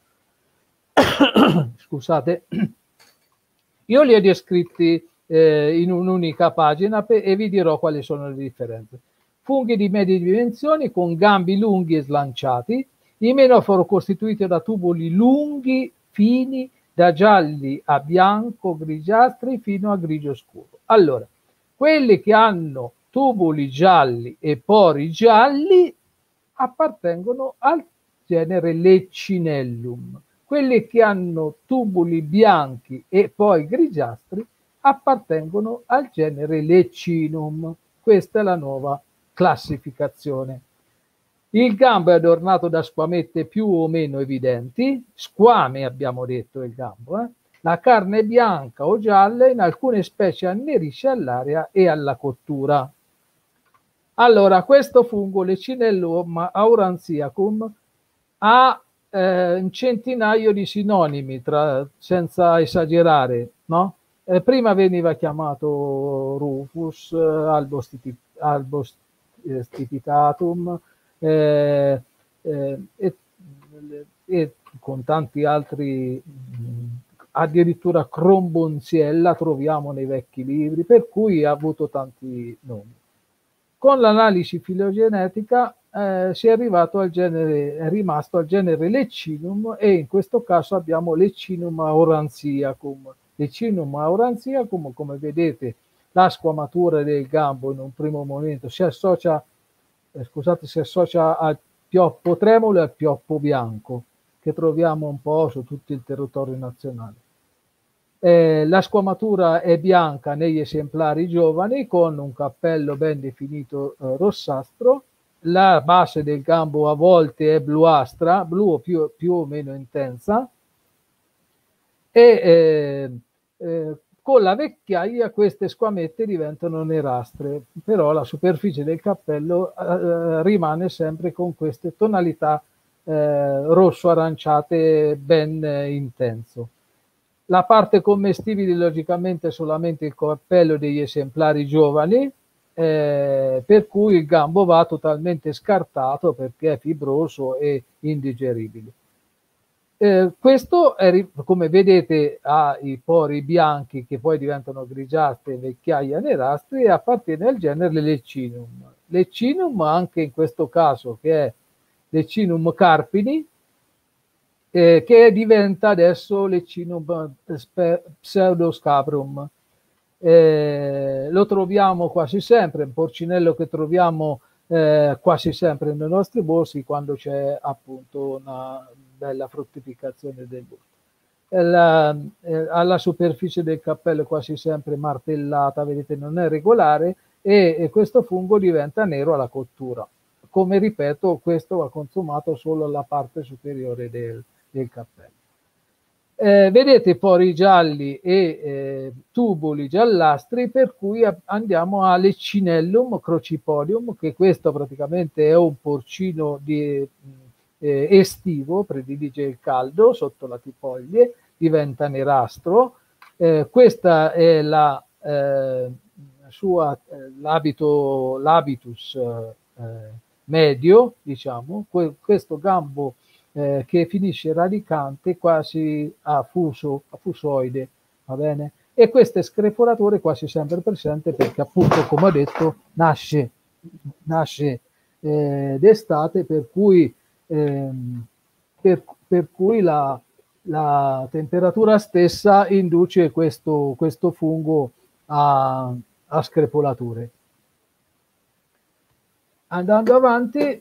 Scusate, io li ho descritti in un'unica pagina e vi dirò quali sono le differenze. Funghi di medie dimensioni con gambi lunghi e slanciati, imenoforo costituiti da tubuli lunghi, fini, da gialli a bianco, grigiastri fino a grigio scuro. Allora, quelli che hanno tubuli gialli e pori gialli appartengono al genere Leccinellum. Quelli che hanno tubuli bianchi e poi grigiastri appartengono al genere Leccinum. Questa è la nuova classificazione. Il gambo è adornato da squamette più o meno evidenti, squame abbiamo detto il gambo. La carne è bianca o gialla, in alcune specie annerisce all'aria e alla cottura. Allora, questo fungo Leccinellum aurantiacum ha un centinaio di sinonimi, senza esagerare, no? Prima veniva chiamato Rufus, albostipitatum e con tanti altri, addirittura Crombonziella troviamo nei vecchi libri, per cui ha avuto tanti nomi. Con l'analisi filogenetica si è arrivato al genere, è rimasto al genere Leccinum e in questo caso abbiamo Leccinum aurantiacum. Leccinum aurantiacum, come vedete, la squamatura del gambo in un primo momento si associa al pioppo tremolo e al pioppo bianco, che troviamo un po' su tutto il territorio nazionale. La squamatura è bianca negli esemplari giovani con un cappello ben definito rossastro. La base del gambo a volte è bluastra, blu più o meno intensa, e Con la vecchiaia queste squamette diventano nerastre, però la superficie del cappello rimane sempre con queste tonalità rosso-aranciate ben intenso. La parte commestibile logicamente è solamente il cappello degli esemplari giovani, per cui il gambo va totalmente scartato perché è fibroso e indigeribile. Questo è, come vedete, ha i pori bianchi che poi diventano grigiastri, vecchiaia, nerastri, e appartiene al genere Leccinum. Leccinum anche in questo caso, che è Leccinum carpini, che diventa adesso Leccinum pseudoscabrum. Lo troviamo quasi sempre, un porcinello che troviamo quasi sempre nei nostri boschi quando c'è appunto una bella fruttificazione del bosco. Alla superficie del cappello è quasi sempre martellata, vedete, non è regolare, e questo fungo diventa nero alla cottura. Come ripeto, questo va consumato solo alla parte superiore del cappello. Vedete pori gialli e tubuli giallastri, per cui andiamo a Leccinellum crocipodium, che questo praticamente è un porcino estivo, predilige il caldo sotto la tipoglie, diventa nerastro. Questa è l'habitus medio, diciamo, questo gambo che finisce radicante quasi a fusoide, va bene? E questo screpolatore quasi sempre presente perché appunto, come ho detto, nasce d'estate, per cui la temperatura stessa induce questo fungo a screpolature. Andando avanti,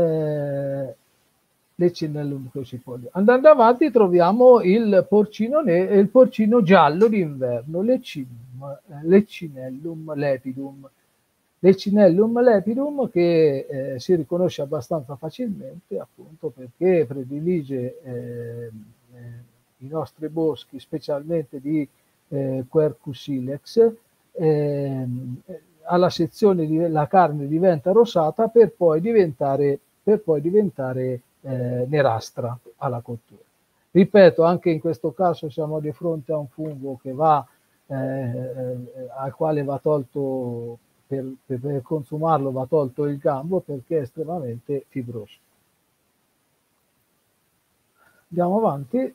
andando avanti troviamo il porcino giallo d'inverno, Leccinellum lepidum. Leccinellum lepidum che si riconosce abbastanza facilmente, appunto perché predilige i nostri boschi, specialmente di Quercus ilex. Alla sezione la carne diventa rosata per poi diventare nerastra alla cottura. Ripeto, anche in questo caso siamo di fronte a un fungo che al quale va tolto, per consumarlo va tolto il gambo perché è estremamente fibroso. Andiamo avanti.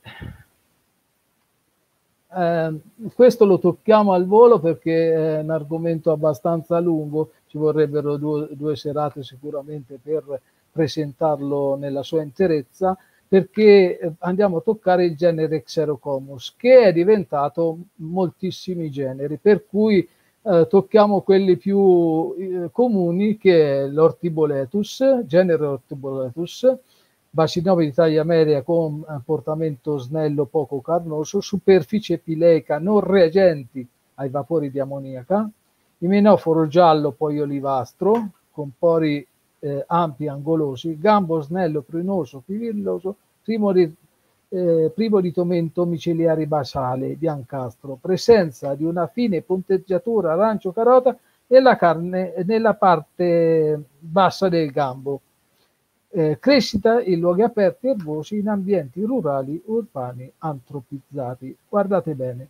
Questo lo tocchiamo al volo perché è un argomento abbastanza lungo, ci vorrebbero due serate sicuramente per presentarlo nella sua interezza, perché andiamo a toccare il genere Xerocomus, che è diventato moltissimi generi, per cui tocchiamo quelli più comuni, che è l'Ortiboletus, genere Ortiboletus, bacinope di taglia media con portamento snello poco carnoso, superficie epileica non reagenti ai vapori di ammoniaca, imenoforo giallo poi olivastro, con pori ampi angolosi, gambo snello pruinoso fivilloso, privo di tomento miceliari basale, biancastro, presenza di una fine punteggiatura arancio carota nella carne nella parte bassa del gambo. Crescita in luoghi aperti erbosi in ambienti rurali urbani antropizzati. Guardate bene,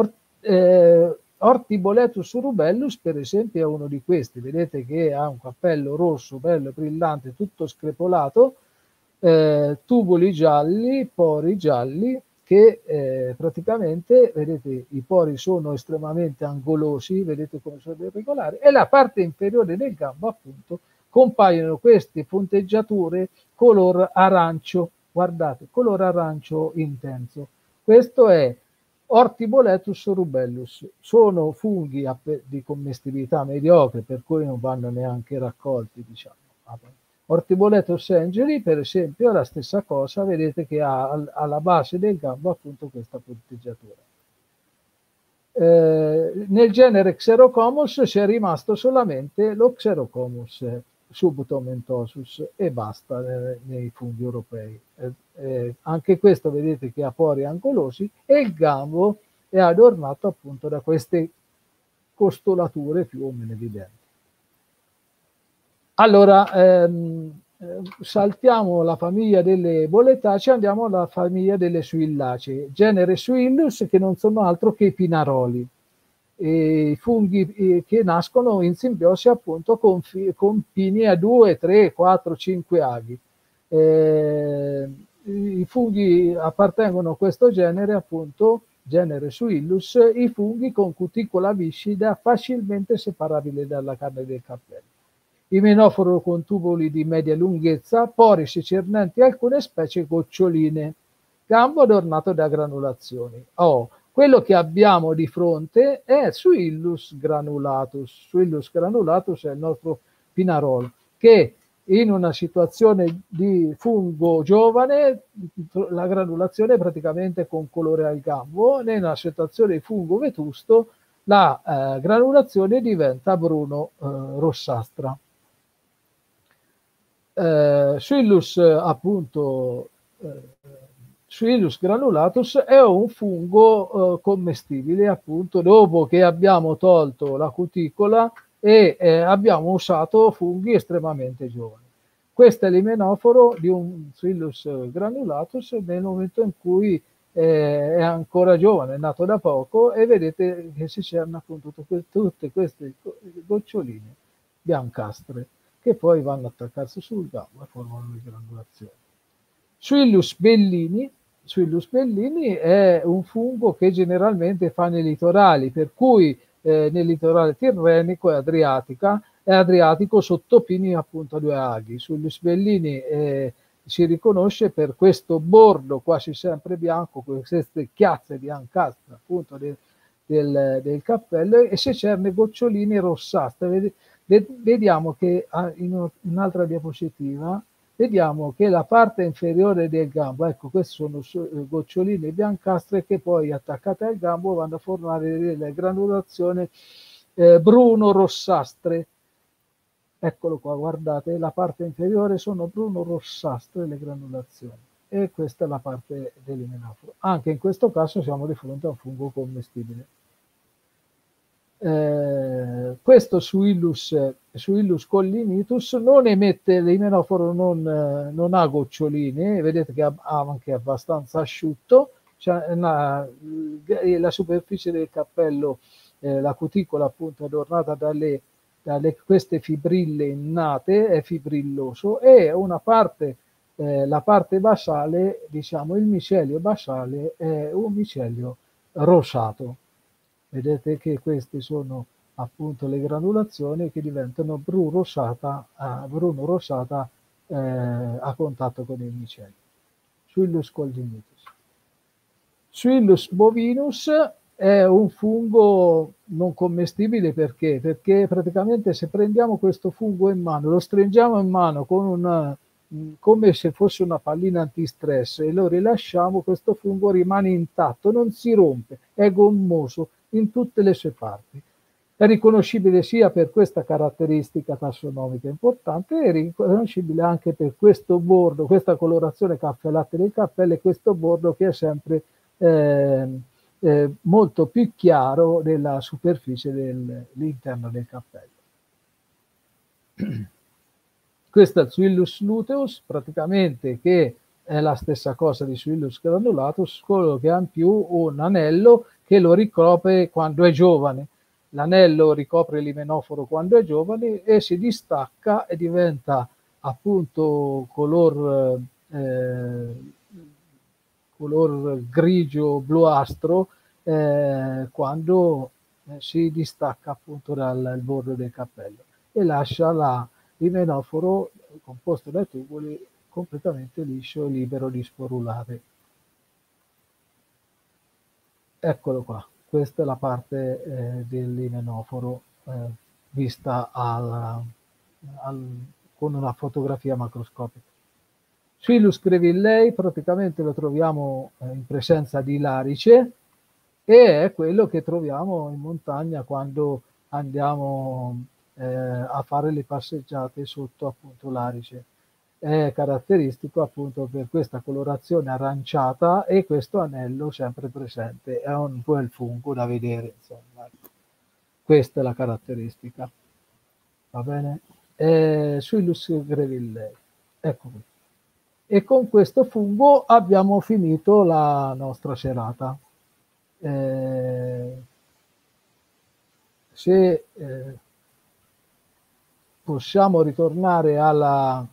Ortiboletus rubellus per esempio è uno di questi, vedete che ha un cappello rosso bello brillante, tutto screpolato, tubuli gialli, pori gialli, che praticamente, vedete, i pori sono estremamente angolosi, vedete come sono irregolari, e la parte inferiore del gambo appunto compaiono queste punteggiature color arancio, guardate, color arancio intenso. Questo è Ortiboletus rubellus, sono funghi di commestibilità mediocre, per cui non vanno neanche raccolti, diciamo. Ortiboletus angeli, per esempio, è la stessa cosa, vedete che ha alla base del gambo appunto questa punteggiatura. Nel genere Xerocomus c'è rimasto solamente lo Xerocomus subtomentosus e basta nei funghi europei. Anche questo vedete che ha pori angolosi e il gambo è adornato appunto da queste costolature più o meno evidenti. Allora, saltiamo la famiglia delle bolletacee, andiamo alla famiglia delle suillacee, genere Suillus, che non sono altro che i pinaroli, i funghi che nascono in simbiosi appunto con pini a 2, 3, 4, 5 aghi. I funghi appartengono a questo genere appunto, genere Suillus, i funghi con cuticola viscida facilmente separabile dalla carne del cappello. Imenoforo con tubuli di media lunghezza, pori secernenti alcune specie goccioline, gambo adornato da granulazioni. Quello che abbiamo di fronte è Suillus granulatus. Suillus granulatus è il nostro pinarolo, che in una situazione di fungo giovane la granulazione è praticamente con colore al gambo, nella situazione di fungo vetusto la granulazione diventa bruno rossastra. Suillus appunto Suillus granulatus è un fungo commestibile appunto dopo che abbiamo tolto la cuticola e abbiamo usato funghi estremamente giovani. Questo è l'imenoforo di un Suillus granulatus nel momento in cui è ancora giovane, è nato da poco, e vedete che si cerna appunto tutte queste goccioline biancastre che poi vanno a attaccarsi sul gambo e formano le granulazioni. Suillus bellini è un fungo che generalmente fa nei litorali, per cui nel litorale tirrenico e adriatico sotto pini appunto a 2 aghi. Suillus bellini si riconosce per questo bordo quasi sempre bianco, queste chiazze biancastre appunto del cappello, e se cerne goccioline rossastre. Vediamo che in un'altra diapositiva vediamo che la parte inferiore del gambo, ecco, queste sono goccioline biancastre che poi attaccate al gambo vanno a formare delle granulazioni bruno-rossastre. Eccolo qua, guardate, la parte inferiore sono bruno-rossastre le granulazioni, e questa è la parte dell'imenoforo. Anche in questo caso siamo di fronte a un fungo commestibile. Questo Suillus collinitus non emette, l'imenoforo non ha goccioline, vedete che ha anche abbastanza asciutto, cioè la superficie del cappello, la cuticola appunto adornata dalle queste fibrille innate, è fibrilloso, e una parte, la parte basale, diciamo il micelio basale, è un micelio rosato. Vedete che queste sono appunto le granulazioni che diventano bruno rosata a contatto con il micelio. Suillus collinitus. Suillus bovinus è un fungo non commestibile perché? Perché praticamente se prendiamo questo fungo in mano, lo stringiamo in mano con come se fosse una pallina antistress e lo rilasciamo, questo fungo rimane intatto, non si rompe, è gommoso in tutte le sue parti. È riconoscibile sia per questa caratteristica tassonomica importante, è riconoscibile anche per questo bordo, questa colorazione caffè latte del cappello, e questo bordo che è sempre molto più chiaro della superficie dell'interno del cappello. Questo è il Suillus luteus, praticamente, che è la stessa cosa di Suillus granulatus, solo che ha in più un anello che lo ricopre quando è giovane. L'anello ricopre l'imenoforo quando è giovane e si distacca e diventa appunto color grigio bluastro quando si distacca appunto dal bordo del cappello e lascia l'imenoforo composto dai tubuli completamente liscio e libero di sporulare. Eccolo qua, questa è la parte dell'imenoforo vista con una fotografia macroscopica. Suillus grevillei praticamente lo troviamo in presenza di larice, e è quello che troviamo in montagna quando andiamo a fare le passeggiate sotto appunto larice. è caratteristico appunto per questa colorazione aranciata e questo anello sempre presente. È un bel fungo da vedere, insomma. Questa è la caratteristica. Va bene? Suillus grevillei. Ecco qui. E con questo fungo abbiamo finito la nostra serata. Se possiamo ritornare alla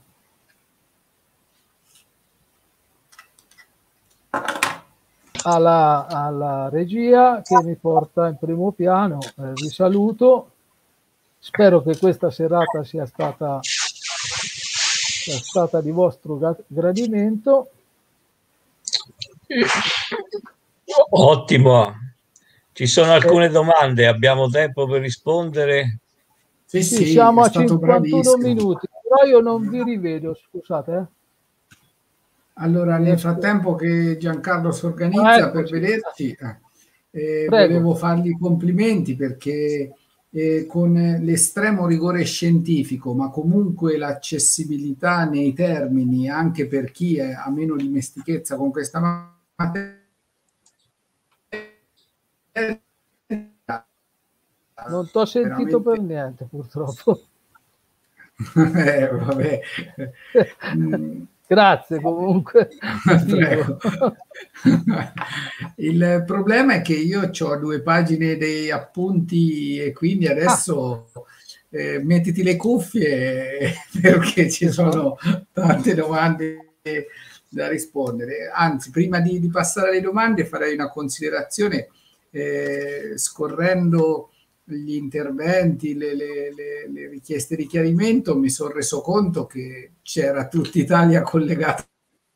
regia che mi porta in primo piano, vi saluto, spero che questa serata sia stata di vostro gradimento. Ottimo, ci sono alcune domande, abbiamo tempo per rispondere? Sì, siamo a 51 minuti, però io non vi rivedo, scusate. Allora, nel frattempo che Giancarlo si organizza per vederci, volevo fargli i complimenti perché con l'estremo rigore scientifico, ma comunque l'accessibilità nei termini, anche per chi ha meno dimestichezza con questa materia. Non t'ho sentito per niente, purtroppo. Vabbè. Grazie comunque. Prego. Il problema è che io ho 2 pagine dei appunti e quindi adesso mettiti le cuffie perché ci sono tante domande da rispondere. Anzi, prima di passare alle domande farei una considerazione scorrendo gli interventi, le richieste di chiarimento, mi sono reso conto che c'era tutta Italia collegata,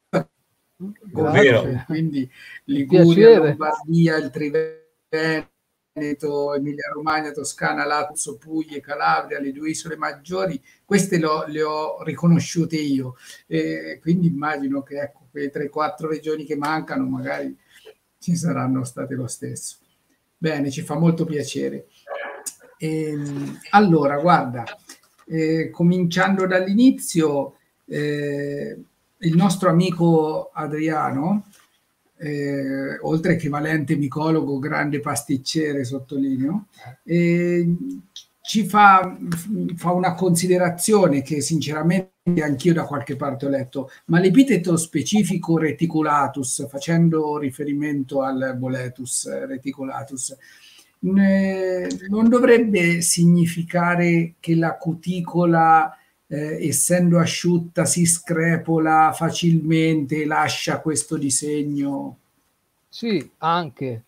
quindi Liguria, Lombardia, il Triveneto, Emilia Romagna, Toscana, Lazio, Puglia, Calabria, le 2 isole maggiori, queste le ho riconosciute io, quindi immagino che ecco, quelle 3-4 regioni che mancano magari ci saranno state lo stesso. Bene, ci fa molto piacere. Allora, guarda, cominciando dall'inizio, il nostro amico Adriano, oltre che valente micologo, grande pasticcere, sottolineo, ci fa una considerazione che sinceramente anch'io da qualche parte ho letto, ma l'epiteto specifico reticulatus, facendo riferimento al boletus reticulatus, non dovrebbe significare che la cuticola, essendo asciutta, si screpola facilmente e lascia questo disegno? Sì, anche.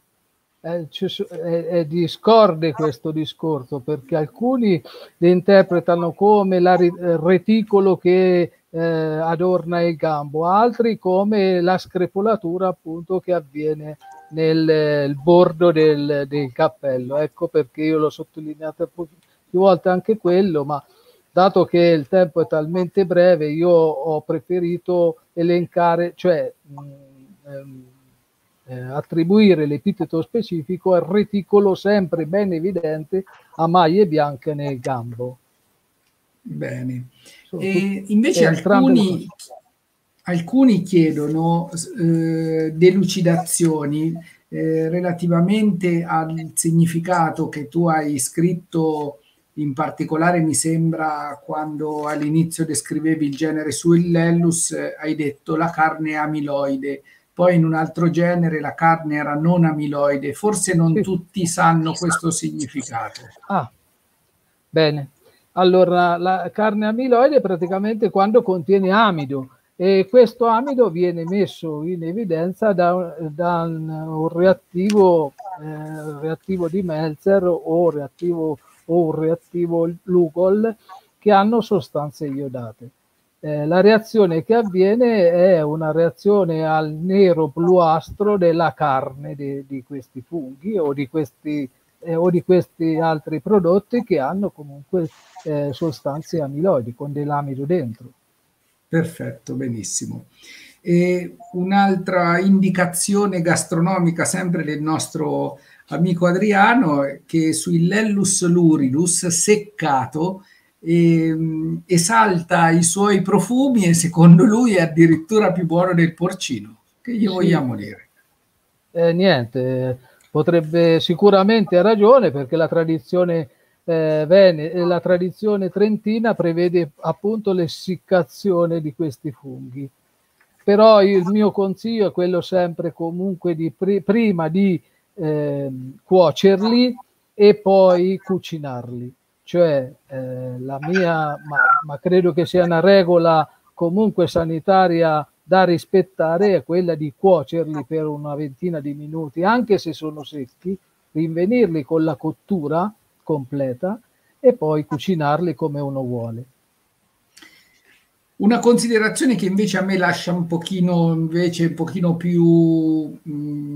È discorde questo discorso, perché alcuni le interpretano come il reticolo che adorna il gambo, altri come la screpolatura appunto che avviene nel bordo del cappello. Ecco perché io l'ho sottolineato più volte anche quello, ma dato che il tempo è talmente breve io ho preferito elencare, cioè attribuire l'epiteto specifico al reticolo sempre ben evidente a maglie bianche nel gambo. Bene. E invece alcuni chiedono delucidazioni relativamente al significato che tu hai scritto, in particolare mi sembra quando all'inizio descrivevi il genere Suillellus, hai detto la carne amiloide. Poi in un altro genere la carne era non amiloide, forse non tutti sanno questo significato. Bene, allora la carne amiloide è praticamente quando contiene amido e questo amido viene messo in evidenza da un reattivo di Meltzer o un reattivo Lugol che hanno sostanze iodate. La reazione che avviene è una reazione al nero bluastro della carne di questi funghi o di questi altri prodotti che hanno comunque sostanze amiloidi con dell'amido dentro. Perfetto, benissimo. E un'altra indicazione gastronomica sempre del nostro amico Adriano è che Suillellus luridus seccato esalta i suoi profumi e secondo lui è addirittura più buono del porcino. Che gli vogliamo dire? Niente, potrebbe sicuramente ha ragione, perché la tradizione la tradizione trentina prevede appunto l'essiccazione di questi funghi. Però il mio consiglio è quello sempre comunque di prima di cuocerli e poi cucinarli. Cioè la mia, ma credo che sia una regola comunque sanitaria da rispettare, è quella di cuocerli per una ventina di minuti, anche se sono secchi, rinvenirli con la cottura completa e poi cucinarli come uno vuole. Una considerazione che invece a me lascia un pochino più,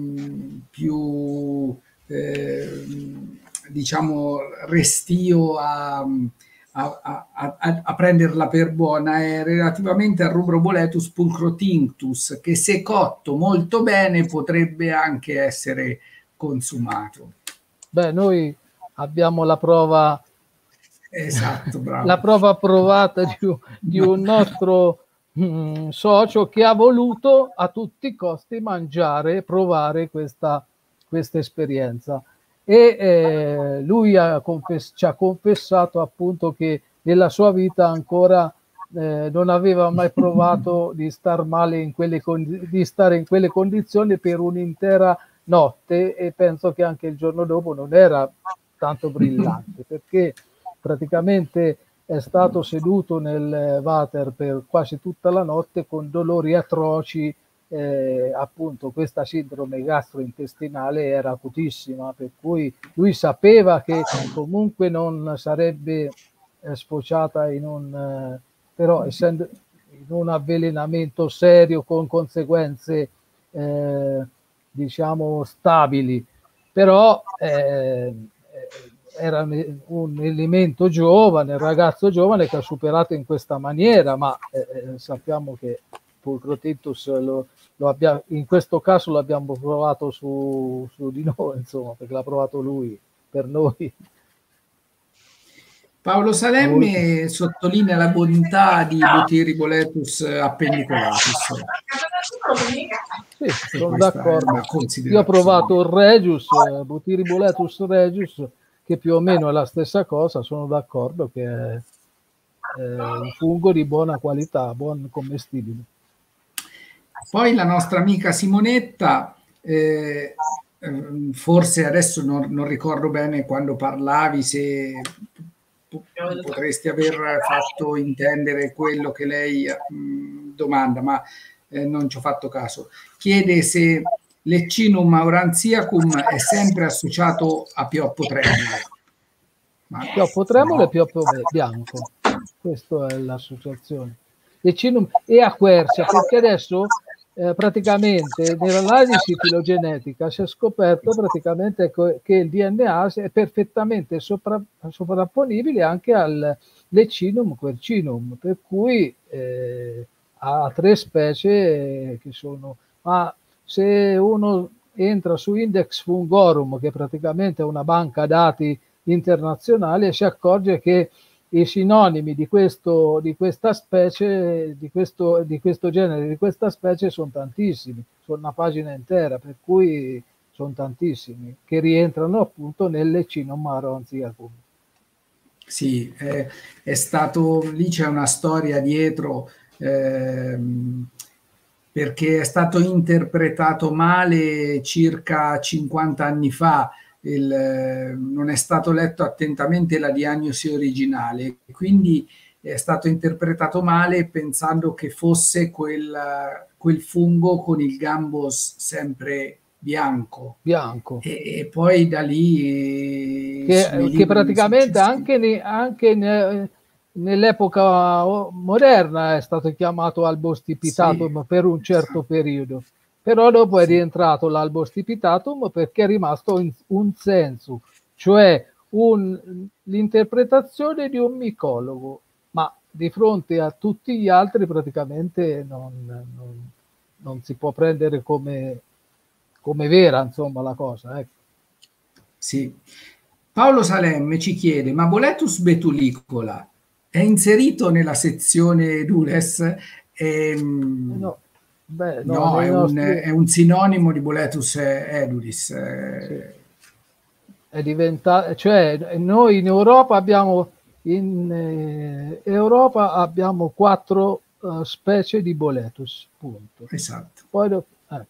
diciamo, restio a prenderla per buona è relativamente al rubro Boletus pulcrotinctus, che se cotto molto bene potrebbe anche essere consumato. Beh, noi abbiamo la prova. Esatto, bravo. La prova provata di un nostro socio che ha voluto a tutti i costi provare questa esperienza, e lui ci ha confessato appunto che nella sua vita ancora non aveva mai provato di star male di stare in quelle condizioni per un'intera notte, e penso che anche il giorno dopo non era tanto brillante, perché praticamente è stato seduto nel water per quasi tutta la notte con dolori atroci, appunto questa sindrome gastrointestinale era acutissima, per cui lui sapeva che comunque non sarebbe sfociata però essendo in un avvelenamento serio con conseguenze diciamo stabili, però era un elemento giovane, un ragazzo giovane che ha superato in questa maniera, ma sappiamo che pulcrotinctus in questo caso l'abbiamo provato su di noi, insomma, perché l'ha provato lui per noi. Paolo Salemme sottolinea la bontà di Butyri Boletus appendiculatus. Sì, sono d'accordo. Io ho provato il Regius, Butyri Boletus Regius, che più o meno è la stessa cosa. Sono d'accordo che è un fungo di buona qualità, buon commestibile. Poi la nostra amica Simonetta, forse adesso non ricordo bene quando parlavi, se potresti aver fatto intendere quello che lei domanda, ma non ci ho fatto caso. Chiede se Leccinum aurantiacum è sempre associato a pioppo tremule. Pioppo tremule e pioppo bianco, questa è l'associazione. Leccinum e a quercia, perché adesso praticamente nell'analisi filogenetica si è scoperto praticamente che il DNA è perfettamente sovrapponibile anche al Leccinum quercinum, per cui ha 3 specie che sono, ma se uno entra su Index Fungorum, che praticamente è una banca dati internazionale, si accorge che i sinonimi di questa specie, di questo genere, di questa specie sono tantissimi, sono una pagina intera, per cui sono tantissimi che rientrano appunto nel Leccinum aurantiacum. Sì, è stato, lì c'è una storia dietro, perché è stato interpretato male circa 50 anni fa. Non è stato letto attentamente la diagnosi originale, quindi è stato interpretato male pensando che fosse quel fungo con il gambos sempre bianco. E poi da lì che praticamente anche nell'epoca moderna è stato chiamato albo stipitatum, sì, per un certo periodo. Però dopo è rientrato l'albo stipitatum perché è rimasto un sensu, cioè l'interpretazione di un micologo, ma di fronte a tutti gli altri praticamente non si può prendere come vera, insomma, la cosa. Ecco. Sì. Paolo Salemme ci chiede, ma Boletus betulicola È inserito nella sezione Dules? No, beh, no, No, nei nostri... è un sinonimo di Boletus edulis. Sì. È diventato, cioè noi in Europa abbiamo 4 specie di Boletus, punto. Esatto. Poi ecco.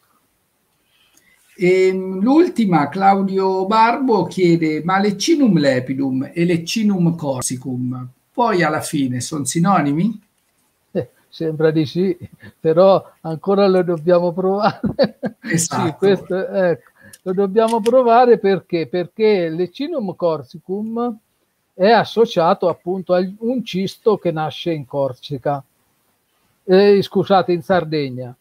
L'ultima, Claudio Barbo chiede: ma Leccinum lepidum e Leccinum corsicum poi alla fine sono sinonimi? Sembra di sì, però ancora lo dobbiamo provare. Esatto. Sì, questo, ecco, lo dobbiamo provare perché Leccinum corsicum è associato appunto a un cisto che nasce in Corsica, scusate, in Sardegna.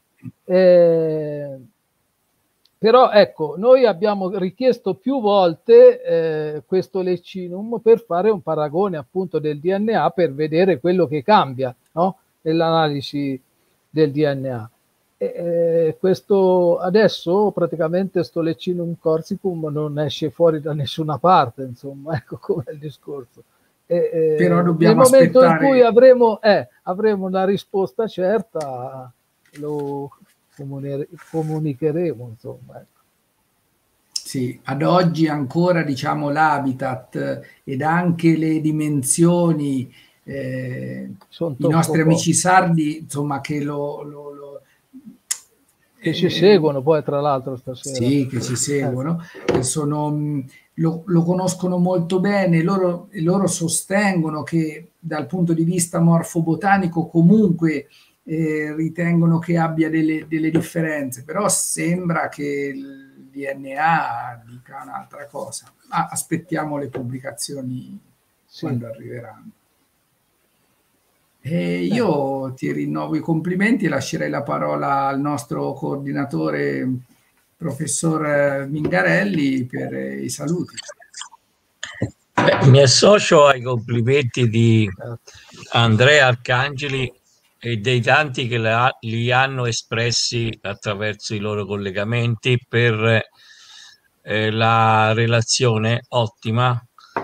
Però ecco, noi abbiamo richiesto più volte questo Leccinum per fare un paragone appunto del DNA, per vedere quello che cambia, no? Nell'analisi del DNA. Questo adesso praticamente sto Leccinum corsicum non esce fuori da nessuna parte, insomma, ecco com'è il discorso. Però dobbiamo nel momento aspettare... in cui avremo una risposta certa, lo comunicheremo, insomma. Ecco. Sì, ad oggi ancora diciamo l'habitat ed anche le dimensioni, i nostri amici sardi, insomma, che che ci seguono poi tra l'altro stasera. Sì, che ci seguono, lo conoscono molto bene, loro sostengono che dal punto di vista morfobotanico comunque ritengono che abbia delle differenze, però sembra che il DNA dica un'altra cosa. Aspettiamo le pubblicazioni quando arriveranno. Io ti rinnovo i complimenti e lascerei la parola al nostro coordinatore, professor Mingarelli, per i saluti. Mi associo ai complimenti di Andrea Arcangeli e dei tanti che li hanno espressi attraverso i loro collegamenti per la relazione ottima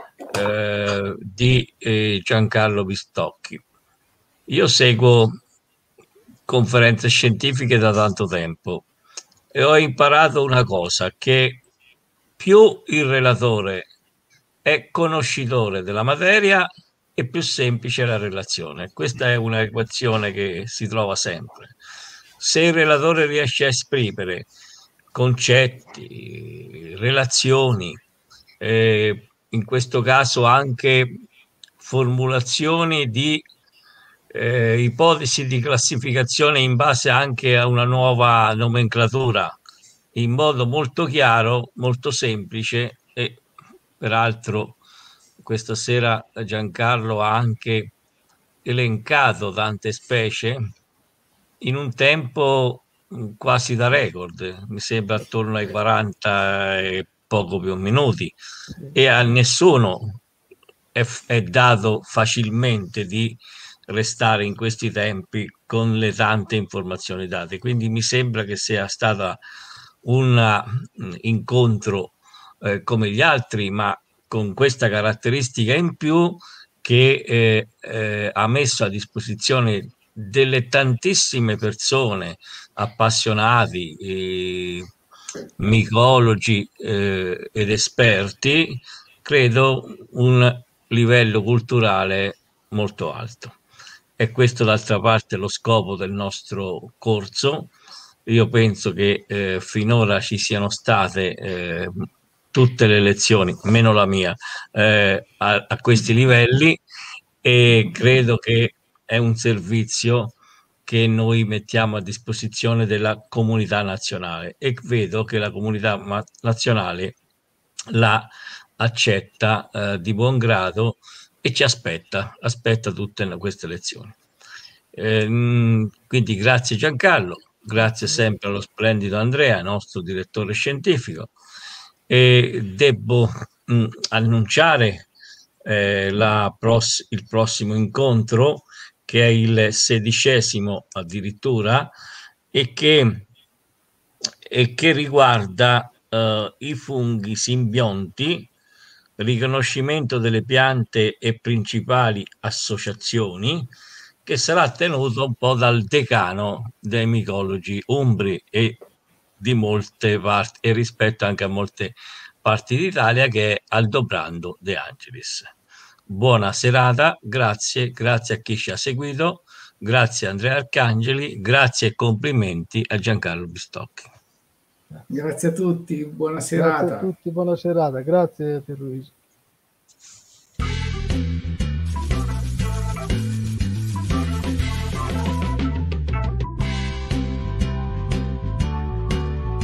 di Giancarlo Pistocchi. Io seguo conferenze scientifiche da tanto tempo e ho imparato una cosa, che più il relatore è conoscitore della materia e più semplice è la relazione. Questa è un'equazione che si trova sempre. Se il relatore riesce a esprimere concetti, relazioni, in questo caso anche formulazioni di ipotesi di classificazione in base anche a una nuova nomenclatura, in modo molto chiaro, molto semplice, e peraltro questa sera Giancarlo ha anche elencato tante specie in un tempo quasi da record, mi sembra attorno ai 40 e poco più minuti, e a nessuno è dato facilmente di restare in questi tempi con le tante informazioni date. Quindi mi sembra che sia stata un incontro come gli altri, ma con questa caratteristica in più, che ha messo a disposizione delle tantissime persone appassionati, micologi ed esperti, credo un livello culturale molto alto. E questo d'altra parte è lo scopo del nostro corso. Io penso che finora ci siano state tutte le lezioni, meno la mia, a questi livelli, e credo che è un servizio che noi mettiamo a disposizione della comunità nazionale, e vedo che la comunità nazionale la accetta di buon grado e ci aspetta tutte queste lezioni. Quindi grazie Giancarlo, grazie sempre allo splendido Andrea, nostro direttore scientifico, e devo annunciare il prossimo incontro, che è il 16° addirittura, e che riguarda i funghi simbionti riconoscimento delle piante e principali associazioni, che sarà tenuto un po' dal decano dei micologi umbri e di molte parti, e rispetto anche a molte parti d'Italia, che è Aldobrando De Angelis. Buona serata, grazie a chi ci ha seguito, grazie a Andrea Arcangeli, grazie e complimenti a Giancarlo Bistocchi. Grazie a tutti, buona serata. Grazie a tutti, buona serata, grazie Pierluigi.